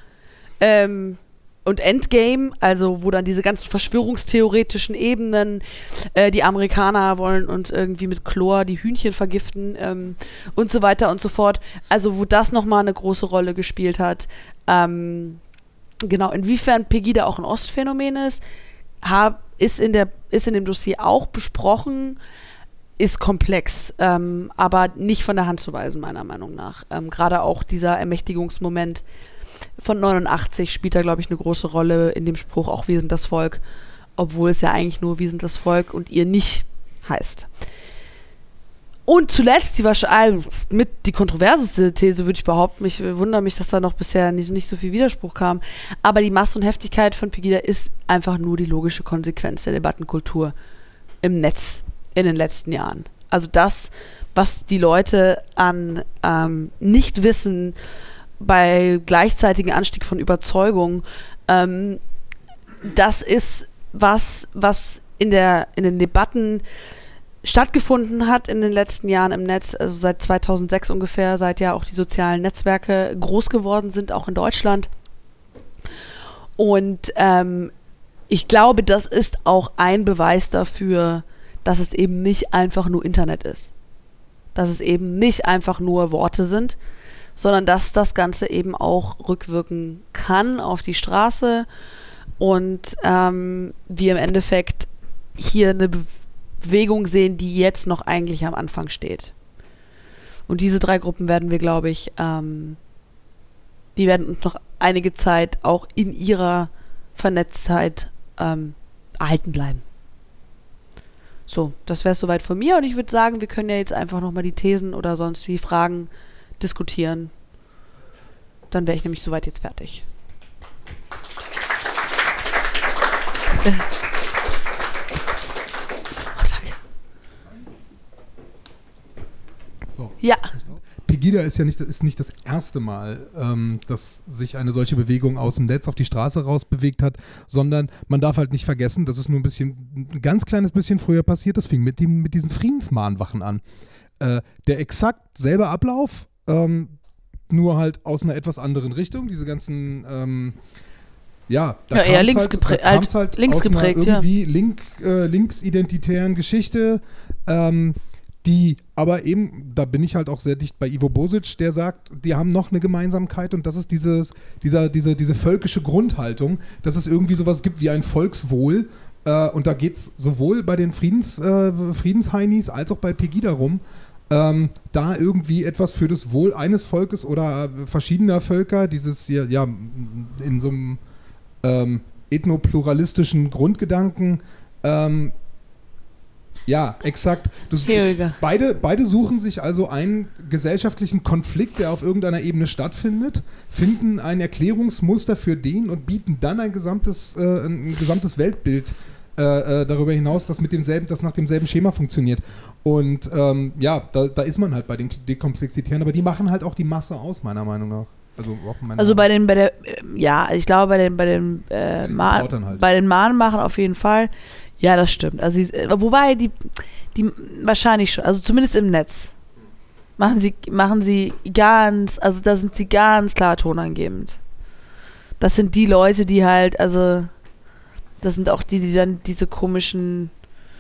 und Endgame, also wo dann diese ganzen verschwörungstheoretischen Ebenen, die Amerikaner wollen uns irgendwie mit Chlor die Hühnchen vergiften und so weiter und so fort. Also wo das nochmal eine große Rolle gespielt hat. Genau, inwiefern Pegida auch ein Ostphänomen ist, ist in dem Dossier auch besprochen, ist komplex, aber nicht von der Hand zu weisen, meiner Meinung nach. Gerade auch dieser Ermächtigungsmoment von 89 spielt da, glaube ich, eine große Rolle in dem Spruch, auch wir sind das Volk, obwohl es ja eigentlich nur wir sind das Volk und ihr nicht heißt. Und zuletzt die kontroverseste These, würde ich behaupten, ich wundere mich, dass da noch bisher nicht so viel Widerspruch kam, aber die Masse und Heftigkeit von Pegida ist einfach nur die logische Konsequenz der Debattenkultur im Netz in den letzten Jahren. Also das, was die Leute an Nichtwissen bei gleichzeitigem Anstieg von Überzeugung, das ist was in den Debatten stattgefunden hat in den letzten Jahren im Netz, also seit 2006 ungefähr, seit ja auch die sozialen Netzwerke groß geworden sind, auch in Deutschland. Und ich glaube, das ist auch ein Beweis dafür, dass es eben nicht einfach nur Internet ist. Dass es eben nicht einfach nur Worte sind, sondern dass das Ganze eben auch rückwirken kann auf die Straße und wir im Endeffekt hier eine Bewegung sehen, die jetzt noch eigentlich am Anfang steht. Und diese 3 Gruppen werden wir, glaube ich, die werden uns noch einige Zeit auch in ihrer Vernetztheit erhalten bleiben. So, das wäre es soweit von mir und ich würde sagen, wir können ja jetzt einfach nochmal die Thesen oder sonst wie Fragen diskutieren. Dann wäre ich nämlich soweit jetzt fertig. So. Ja. Pegida ist nicht das erste Mal, dass sich eine solche Bewegung aus dem Netz auf die Straße raus bewegt hat, sondern man darf halt nicht vergessen, dass es nur ein ganz kleines bisschen früher passiert. Das fing mit diesen Friedensmahnwachen an. Der exakt selbe Ablauf, nur halt aus einer etwas anderen Richtung. Diese ganzen eher links geprägt, irgendwie linksidentitären Geschichte, die aber eben, da bin ich halt auch sehr dicht bei Ivo Bosic, der sagt, die haben noch eine Gemeinsamkeit und das ist diese völkische Grundhaltung, dass es irgendwie sowas gibt wie ein Volkswohl und da geht es sowohl bei den Friedensheinis als auch bei Pegida rum, da irgendwie etwas für das Wohl eines Volkes oder verschiedener Völker, dieses hier, ja, in so einem ethnopluralistischen Grundgedanken, ja, exakt. Beide suchen sich also einen gesellschaftlichen Konflikt, der auf irgendeiner Ebene stattfindet, finden ein Erklärungsmuster für den und bieten dann ein gesamtes Weltbild darüber hinaus, das nach demselben Schema funktioniert. Und da ist man halt bei den Dekomplexitären, aber die machen halt auch die Masse aus, meiner Meinung nach. Ich glaube bei den Mahnwachen auf jeden Fall. Ja, das stimmt. Also wobei die wahrscheinlich schon, also zumindest im Netz machen sie ganz, also da sind sie ganz klar tonangebend. Das sind die Leute, die halt, also das sind auch die dann diese komischen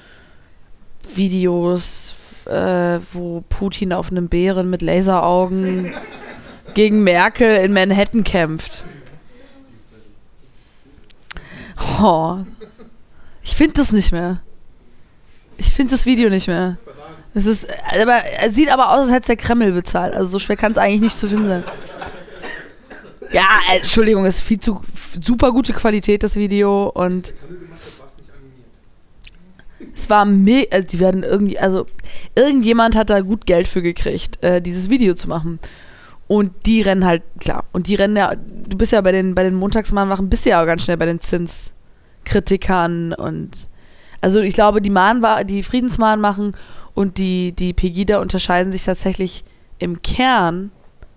Videos, wo Putin auf einem Bären mit Laseraugen gegen Merkel in Manhattan kämpft. Oh. Ich finde das nicht mehr. Ich finde das Video nicht mehr. Es sieht aber aus, als hätte es der Kreml bezahlt. Also so schwer kann es eigentlich nicht zu finden sein. Ja, Entschuldigung, es ist viel zu super gute Qualität, das Video. Und es war die werden irgendwie, also irgendjemand hat da gut Geld für gekriegt, dieses Video zu machen. Und die rennen halt, klar. Und die rennen ja, du bist ja bei den Montagsmahnwachen, bist ja auch ganz schnell bei den Zinskritikern und also ich glaube, die Friedensmahnwachen und die Pegida unterscheiden sich tatsächlich im Kern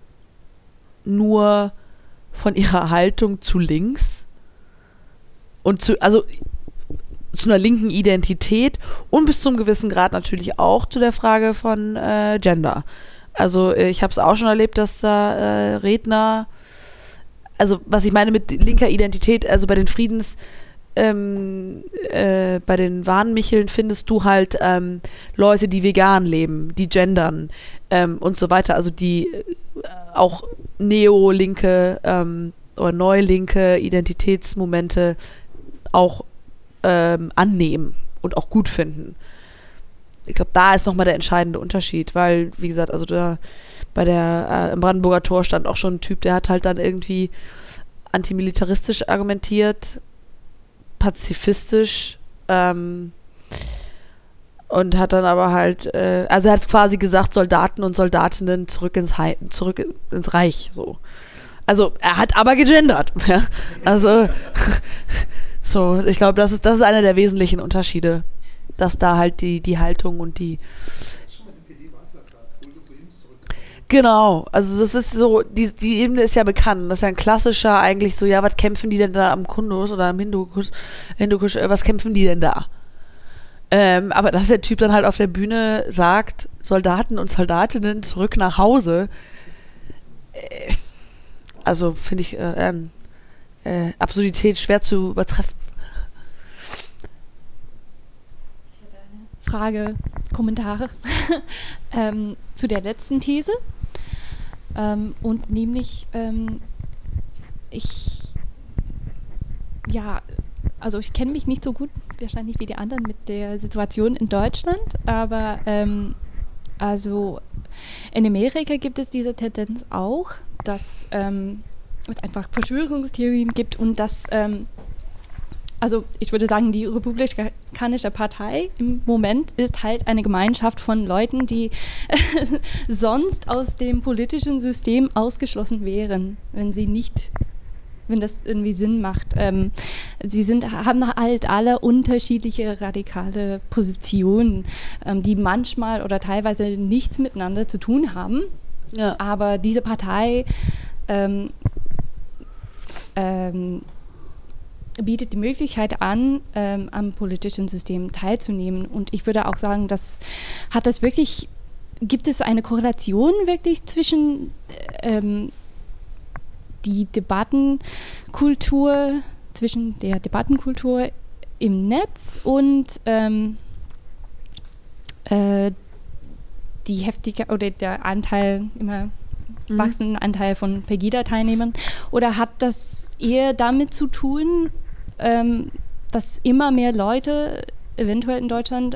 nur von ihrer Haltung zu links und zu einer linken Identität und bis zum gewissen Grad natürlich auch zu der Frage von Gender. Also ich habe es auch schon erlebt, dass da Redner, also was ich meine mit linker Identität, also bei den bei den Warnmicheln findest du halt Leute, die vegan leben, die gendern und so weiter, also die auch neolinke oder neulinke Identitätsmomente auch annehmen und auch gut finden. Ich glaube, da ist nochmal der entscheidende Unterschied, weil, wie gesagt, also da im Brandenburger Tor stand auch schon ein Typ, der hat halt dann irgendwie antimilitaristisch argumentiert, pazifistisch und hat dann aber halt, also er hat quasi gesagt, Soldaten und Soldatinnen zurück ins Reich, so. Also er hat aber gegendert, ja? Also so, ich glaube, das ist einer der wesentlichen Unterschiede, dass da halt die Haltung und die Genau, also das ist so, die Ebene ist ja bekannt. Das ist ja ein klassischer eigentlich so, ja, was kämpfen die denn da am Kunduz oder am Hindukusch, was kämpfen die denn da? Aber dass der Typ dann halt auf der Bühne sagt, Soldaten und Soldatinnen zurück nach Hause, also finde ich Absurdität schwer zu übertreffen. Ich hätte eine Frage, Kommentare zu der letzten These. Und nämlich, ich kenne mich nicht so gut, wahrscheinlich wie die anderen, mit der Situation in Deutschland, aber also in Amerika gibt es diese Tendenz auch, dass es einfach Verschwörungstheorien gibt und dass, also ich würde sagen, die Republikanische Partei im Moment ist halt eine Gemeinschaft von Leuten, die sonst aus dem politischen System ausgeschlossen wären, wenn das irgendwie Sinn macht. Haben halt alle unterschiedliche radikale Positionen, die manchmal oder teilweise nichts miteinander zu tun haben. Ja. Aber diese Partei bietet die Möglichkeit an, am politischen System teilzunehmen. Und ich würde auch sagen, gibt es eine Korrelation wirklich zwischen der Debattenkultur im Netz und die heftige oder der Anteil immer wachsenden Anteil von Pegida-Teilnehmern? Oder hat das eher damit zu tun, dass immer mehr Leute eventuell in Deutschland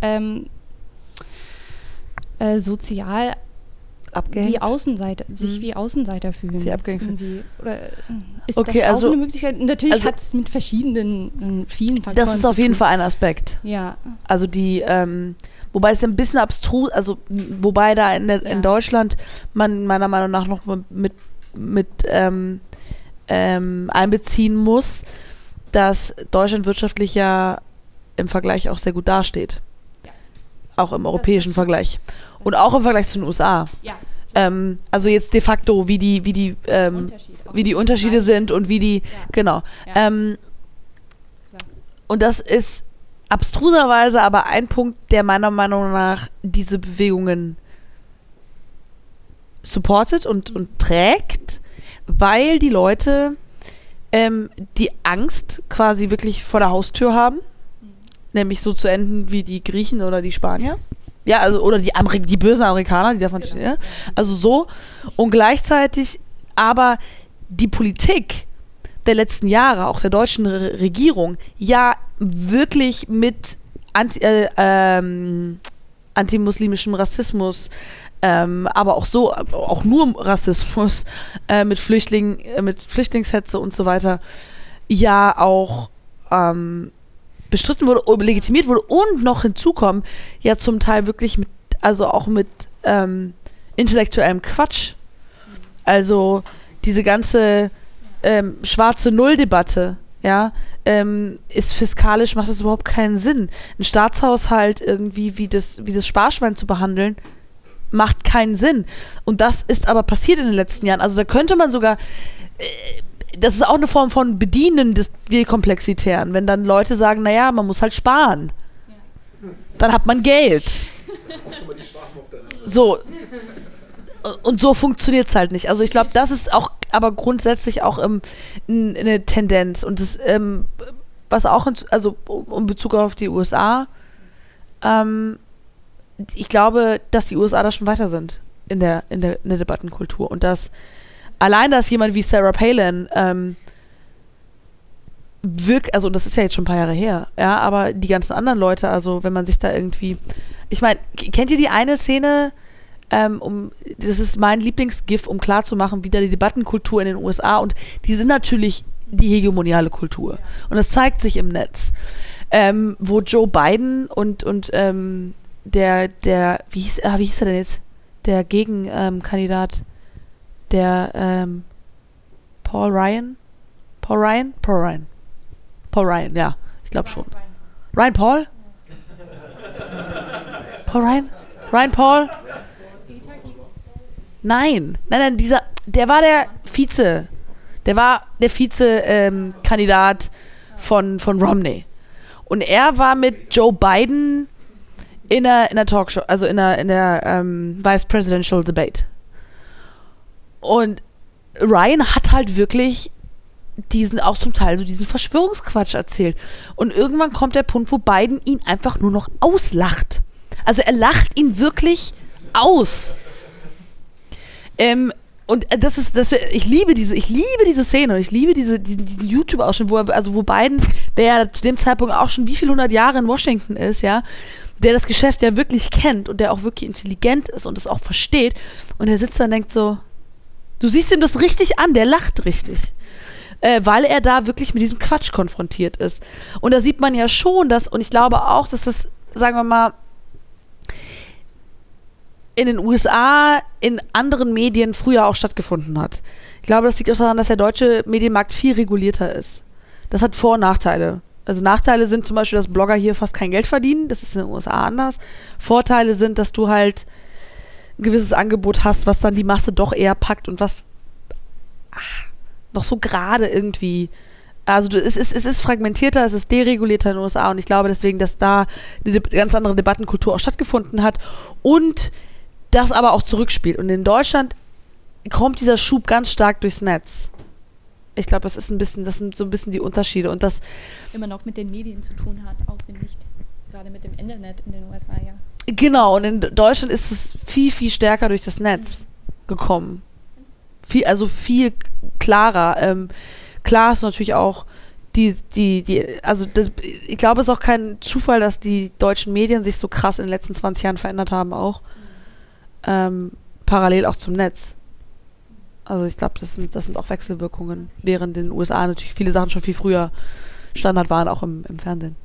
sozial Abgehängt? sich wie Außenseiter fühlen? Sie abgehängt fühlen. Oder ist Okay, das also- auch eine Möglichkeit? Natürlich also- hat es mit vielen Faktoren Das ist auf zu jeden tun. Fall ein Aspekt. Ja. Also wobei es ein bisschen abstrus, also wobei da in Deutschland man meiner Meinung nach noch mit einbeziehen muss, dass Deutschland wirtschaftlich ja im Vergleich auch sehr gut dasteht. Ja. Auch im europäischen Vergleich. Und auch im Vergleich zu den USA. Ja. Also jetzt de facto, wie die Unterschiede sind und wie die, genau. Ja. Und das ist abstruserweise aber ein Punkt, der meiner Meinung nach diese Bewegungen supportet und trägt, weil die Leute die Angst quasi wirklich vor der Haustür haben, nämlich so zu enden wie die Griechen oder die Spanier. Ja, also oder die bösen Amerikaner, die davon stehen. Ja? Also so. Und gleichzeitig aber die Politik der letzten Jahre, auch der deutschen Regierung, ja wirklich mit antimuslimischem Rassismus, aber auch nur Rassismus, mit Flüchtlingshetze und so weiter, ja auch bestritten wurde, legitimiert wurde und noch hinzukommen, ja zum Teil wirklich mit intellektuellem Quatsch. Also diese ganze schwarze Null-Debatte, ja, ist fiskalisch, macht das überhaupt keinen Sinn. Ein Staatshaushalt irgendwie wie das Sparschwein zu behandeln, macht keinen Sinn. Und das ist aber passiert in den letzten Jahren. Also da könnte man sogar, das ist auch eine Form von Bedienen des Dekomplexitären, wenn dann Leute sagen, naja, man muss halt sparen. Ja. Dann hat man Geld. So. Und so funktioniert es halt nicht. Also ich glaube, das ist auch, aber grundsätzlich auch eine Tendenz. Und das, was auch, in Bezug auf die USA, ich glaube, dass die USA da schon weiter sind in der Debattenkultur. Und dass jemand wie Sarah Palin also das ist ja jetzt schon ein paar Jahre her, ja, aber die ganzen anderen Leute, also wenn man sich da irgendwie, ich meine, kennt ihr die eine Szene, das ist mein Lieblingsgif, um klarzumachen, wie da die Debattenkultur in den USA, und die sind natürlich die hegemoniale Kultur. Und das zeigt sich im Netz. Wo Joe Biden und der wie hieß er denn jetzt? Der Gegenkandidat, der Paul Ryan, ja, ich glaube schon. Ryan Paul? Paul Ryan? Ryan Paul? Nein, der war der Vize. Der war der Vize-Kandidat von Romney. Und er war mit Joe Biden in einer Talkshow, also in der Vice Presidential Debate. Und Ryan hat halt wirklich auch zum Teil so diesen Verschwörungsquatsch erzählt. Und irgendwann kommt der Punkt, wo Biden ihn einfach nur noch auslacht. Also er lacht ihn wirklich aus. Und ich liebe diese Szene und ich liebe diesen YouTube-Ausschnitt, wo Biden, der ja zu dem Zeitpunkt auch schon wie viele 100 Jahre in Washington ist, ja, der das Geschäft ja wirklich kennt und der auch wirklich intelligent ist und es auch versteht. Und er sitzt da und denkt so, du siehst ihm das richtig an, der lacht richtig. Weil er da wirklich mit diesem Quatsch konfrontiert ist. Und da sieht man ja schon, und ich glaube auch, dass das, sagen wir mal, in den USA in anderen Medien früher auch stattgefunden hat. Ich glaube, das liegt auch daran, dass der deutsche Medienmarkt viel regulierter ist. Das hat Vor- und Nachteile. Also Nachteile sind zum Beispiel, dass Blogger hier fast kein Geld verdienen. Das ist in den USA anders. Vorteile sind, dass du halt ein gewisses Angebot hast, was dann die Masse doch eher packt und was noch so gerade irgendwie. Also es ist fragmentierter, es ist deregulierter in den USA und ich glaube deswegen, dass da eine ganz andere Debattenkultur auch stattgefunden hat und das aber auch zurückspielt. Und in Deutschland kommt dieser Schub ganz stark durchs Netz. Ich glaube, das sind so ein bisschen die Unterschiede. Und das immer noch mit den Medien zu tun hat, auch wenn nicht gerade mit dem Internet in den USA, ja. Genau, und in Deutschland ist es viel, viel stärker durch das Netz gekommen. Viel klarer. Klar ist natürlich auch ich glaube, es ist auch kein Zufall, dass die deutschen Medien sich so krass in den letzten 20 Jahren verändert haben auch. Parallel auch zum Netz. Also ich glaube, das sind auch Wechselwirkungen, während in den USA natürlich viele Sachen schon viel früher Standard waren, auch im Fernsehen.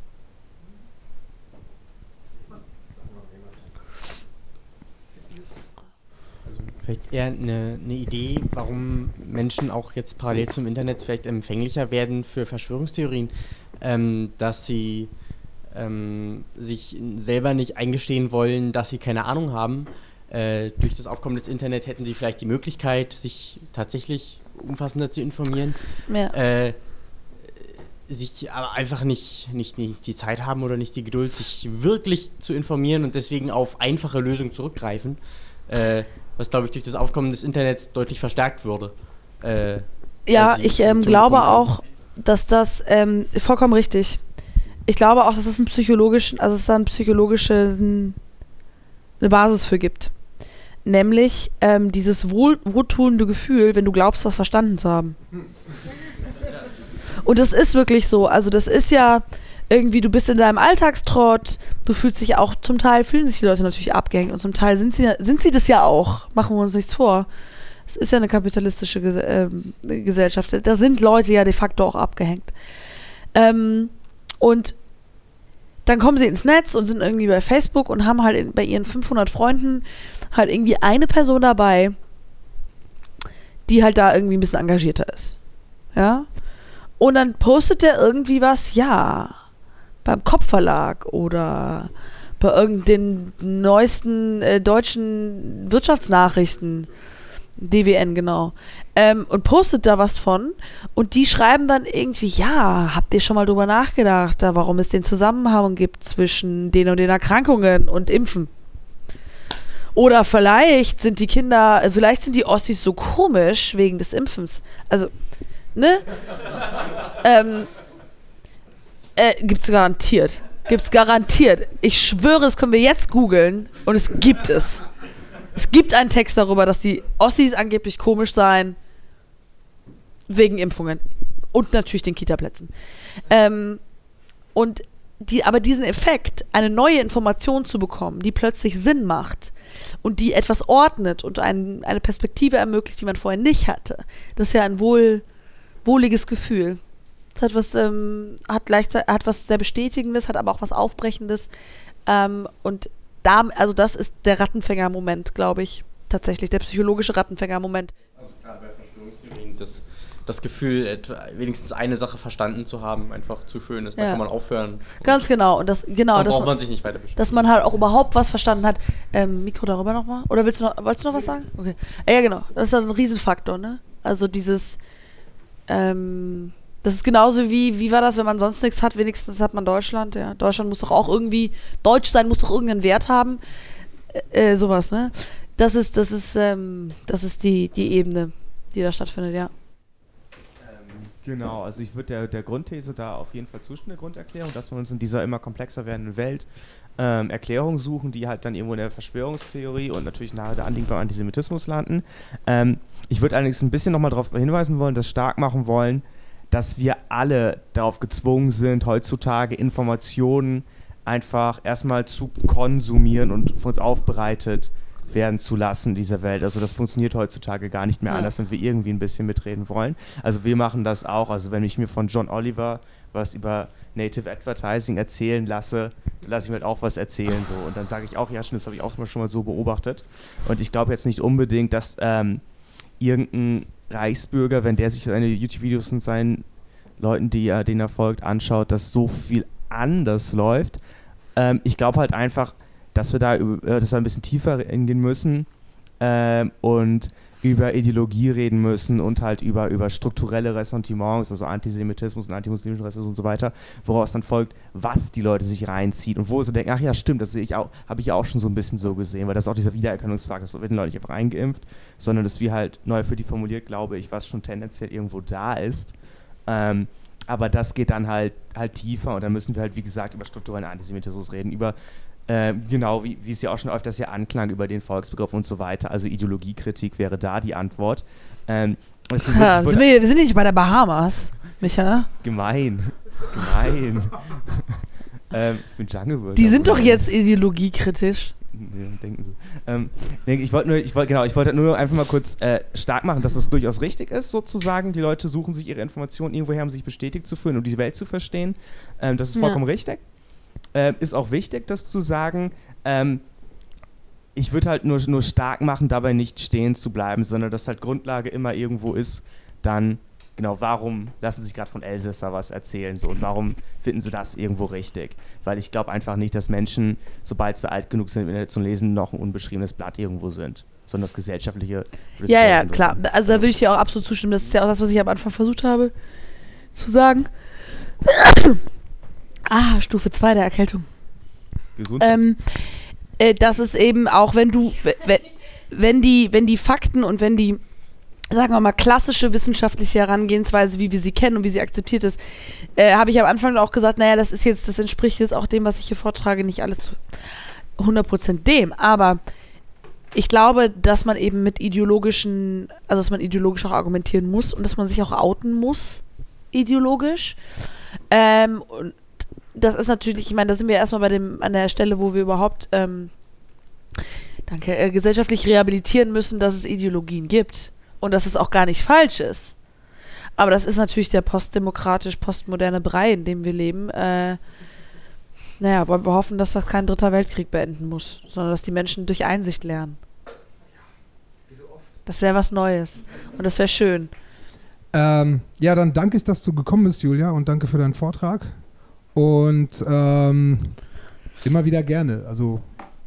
Also vielleicht eher eine Idee, warum Menschen auch jetzt parallel zum Internet vielleicht empfänglicher werden für Verschwörungstheorien, dass sie sich selber nicht eingestehen wollen, dass sie keine Ahnung haben. Durch das Aufkommen des Internet hätten sie vielleicht die Möglichkeit, sich tatsächlich umfassender zu informieren, Ja. sich aber einfach nicht die Zeit haben oder nicht die Geduld, sich wirklich zu informieren und deswegen auf einfache Lösungen zurückgreifen, was, glaube ich, durch das Aufkommen des Internets deutlich verstärkt würde. Ja, ich glaube auch, dass das vollkommen richtig. Ich glaube auch, dass es da eine psychologische Basis für gibt. Nämlich dieses wohltuende Gefühl, wenn du glaubst, was verstanden zu haben. Und das ist wirklich so. Also das ist ja irgendwie, du bist in deinem Alltagstrott, du fühlst dich auch, zum Teil fühlen sich die Leute natürlich abgehängt und zum Teil sind sie das ja auch. Machen wir uns nichts vor. Es ist ja eine kapitalistische Gesellschaft. Da sind Leute ja de facto auch abgehängt. Und dann kommen sie ins Netz und sind irgendwie bei Facebook und haben halt bei ihren 500 Freunden halt irgendwie eine Person dabei, die halt da irgendwie ein bisschen engagierter ist. Ja? Und dann postet der irgendwie was, ja, beim Kopfverlag oder bei irgendeinen neuesten deutschen Wirtschaftsnachrichten, DWN, genau, und postet da was von und die schreiben dann irgendwie, ja, habt ihr schon mal drüber nachgedacht, warum es den Zusammenhang gibt zwischen den und den Erkrankungen und Impfen? Oder vielleicht sind die Ossis so komisch wegen des Impfens. Also, ne? Gibt's garantiert. Gibt's garantiert. Ich schwöre, das können wir jetzt googeln und es gibt es. Es gibt einen Text darüber, dass die Ossis angeblich komisch seien wegen Impfungen. Und natürlich den Kita-Plätzen. Aber diesen Effekt, eine neue Information zu bekommen, die plötzlich Sinn macht und die etwas ordnet und eine Perspektive ermöglicht, die man vorher nicht hatte, das ist ja ein wohliges Gefühl. Das hat was sehr Bestätigendes, hat aber auch was Aufbrechendes. Und das ist der Rattenfänger-Moment, glaube ich. Tatsächlich, der psychologische Rattenfänger-Moment. Also gerade bei Verschwörungstheorien, das Gefühl, wenigstens eine Sache verstanden zu haben, einfach zu schön ist. Da kann man aufhören. Ganz genau. Und dann braucht man sich nicht weiter beschäftigen. Dass man halt auch überhaupt was verstanden hat. Mikro darüber nochmal? Oder wolltest du noch was sagen? Okay. Ja, genau. Das ist ein Riesenfaktor, ne? Also dieses, das ist genauso wie war das, wenn man sonst nichts hat, wenigstens hat man Deutschland, ja. Deutschland muss doch auch irgendwie, Deutsch sein muss doch irgendeinen Wert haben. Sowas, ne? Das ist die Ebene, die da stattfindet, ja. Genau, also ich würde der Grundthese da auf jeden Fall zustimmen, der Grunderklärung, dass wir uns in dieser immer komplexer werdenden Welt Erklärungen suchen, die halt dann irgendwo in der Verschwörungstheorie und natürlich nahe der Anliegen beim Antisemitismus landen. Ich würde allerdings ein bisschen nochmal darauf hinweisen wollen, das stark machen wollen, dass wir alle darauf gezwungen sind, heutzutage Informationen einfach erstmal zu konsumieren und von uns aufbereitet werden zu lassen, dieser Welt. Also das funktioniert heutzutage gar nicht mehr anders, wenn wir irgendwie ein bisschen mitreden wollen. Also wir machen das auch. Also wenn ich mir von John Oliver was über Native Advertising erzählen lasse, dann lasse ich mir halt auch was erzählen. So. Und dann sage ich auch, ja, das habe ich auch schon mal so beobachtet. Und ich glaube jetzt nicht unbedingt, dass irgendein Reichsbürger, wenn der sich seine YouTube-Videos und seinen Leuten, denen er folgt, anschaut, dass so viel anders läuft. Ich glaube halt einfach, dass wir da ein bisschen tiefer hingehen müssen und über Ideologie reden müssen und halt über strukturelle Ressentiments, also Antisemitismus und antimuslimischen Rassismus und so weiter, woraus dann folgt, was die Leute sich reinziehen und wo sie denken, ach ja, stimmt, das habe ich auch schon so ein bisschen so gesehen, weil das ist auch dieser Wiedererkennungsfaktor, das wird den Leuten nicht einfach eingeimpft, sondern das wie halt neu für die formuliert, glaube ich, was schon tendenziell irgendwo da ist. Aber das geht dann halt tiefer und dann müssen wir halt, wie gesagt, über strukturellen Antisemitismus reden, über genau, wie es ja auch schon öfters hier anklang, über den Volksbegriff und so weiter. Also Ideologiekritik wäre da die Antwort. Wir sind nicht bei der Bahamas, Micha. Gemein. Ich bin Jungle. Die sind doch jetzt ideologiekritisch. Ja, denken Sie. Ich wollte nur einfach mal kurz stark machen, dass das durchaus richtig ist, sozusagen. Die Leute suchen sich ihre Informationen irgendwoher, um sich bestätigt zu fühlen und die Welt zu verstehen. Das ist vollkommen richtig. Ist auch wichtig, das zu sagen. Ich würde halt nur stark machen, dabei nicht stehen zu bleiben, sondern dass halt Grundlage immer irgendwo ist, dann, genau, warum lassen Sie sich gerade von Elsässer was erzählen so, und warum finden Sie das irgendwo richtig? Weil ich glaube einfach nicht, dass Menschen, sobald sie alt genug sind, im Internet zu lesen, noch ein unbeschriebenes Blatt irgendwo sind, sondern das Gesellschaftliche... Ja, klar. Also da würde ich dir auch absolut zustimmen. Das ist ja auch das, was ich am Anfang versucht habe zu sagen. Stufe 2 der Erkältung. Gesundheit. Das ist eben auch, wenn die Fakten und wenn die, sagen wir mal, klassische wissenschaftliche Herangehensweise, wie wir sie kennen und wie sie akzeptiert ist, habe ich am Anfang auch gesagt, naja, das entspricht jetzt auch dem, was ich hier vortrage, nicht alles zu 100% dem, aber ich glaube, dass man eben dass man ideologisch auch argumentieren muss und dass man sich auch outen muss, ideologisch. Und das ist natürlich, ich meine, da sind wir erstmal an der Stelle, wo wir überhaupt gesellschaftlich rehabilitieren müssen, dass es Ideologien gibt und dass es auch gar nicht falsch ist. Aber das ist natürlich der postmoderne Brei, in dem wir leben. Wollen wir hoffen, dass das kein dritter Weltkrieg beenden muss, sondern dass die Menschen durch Einsicht lernen. Das wäre was Neues und das wäre schön. Dann danke ich, dass du gekommen bist, Julia, und danke für deinen Vortrag. Und immer wieder gerne. Also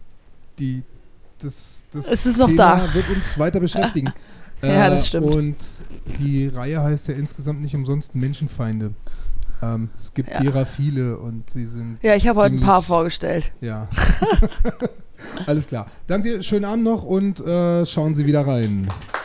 das es ist noch Thema da. wird uns weiter beschäftigen. Ja, das stimmt. Und die Reihe heißt ja insgesamt nicht umsonst Menschenfeinde. Es gibt derer viele und sie sind... Ja, ich habe heute ein paar vorgestellt. Ja. Alles klar. Danke dir, schönen Abend noch und schauen Sie wieder rein.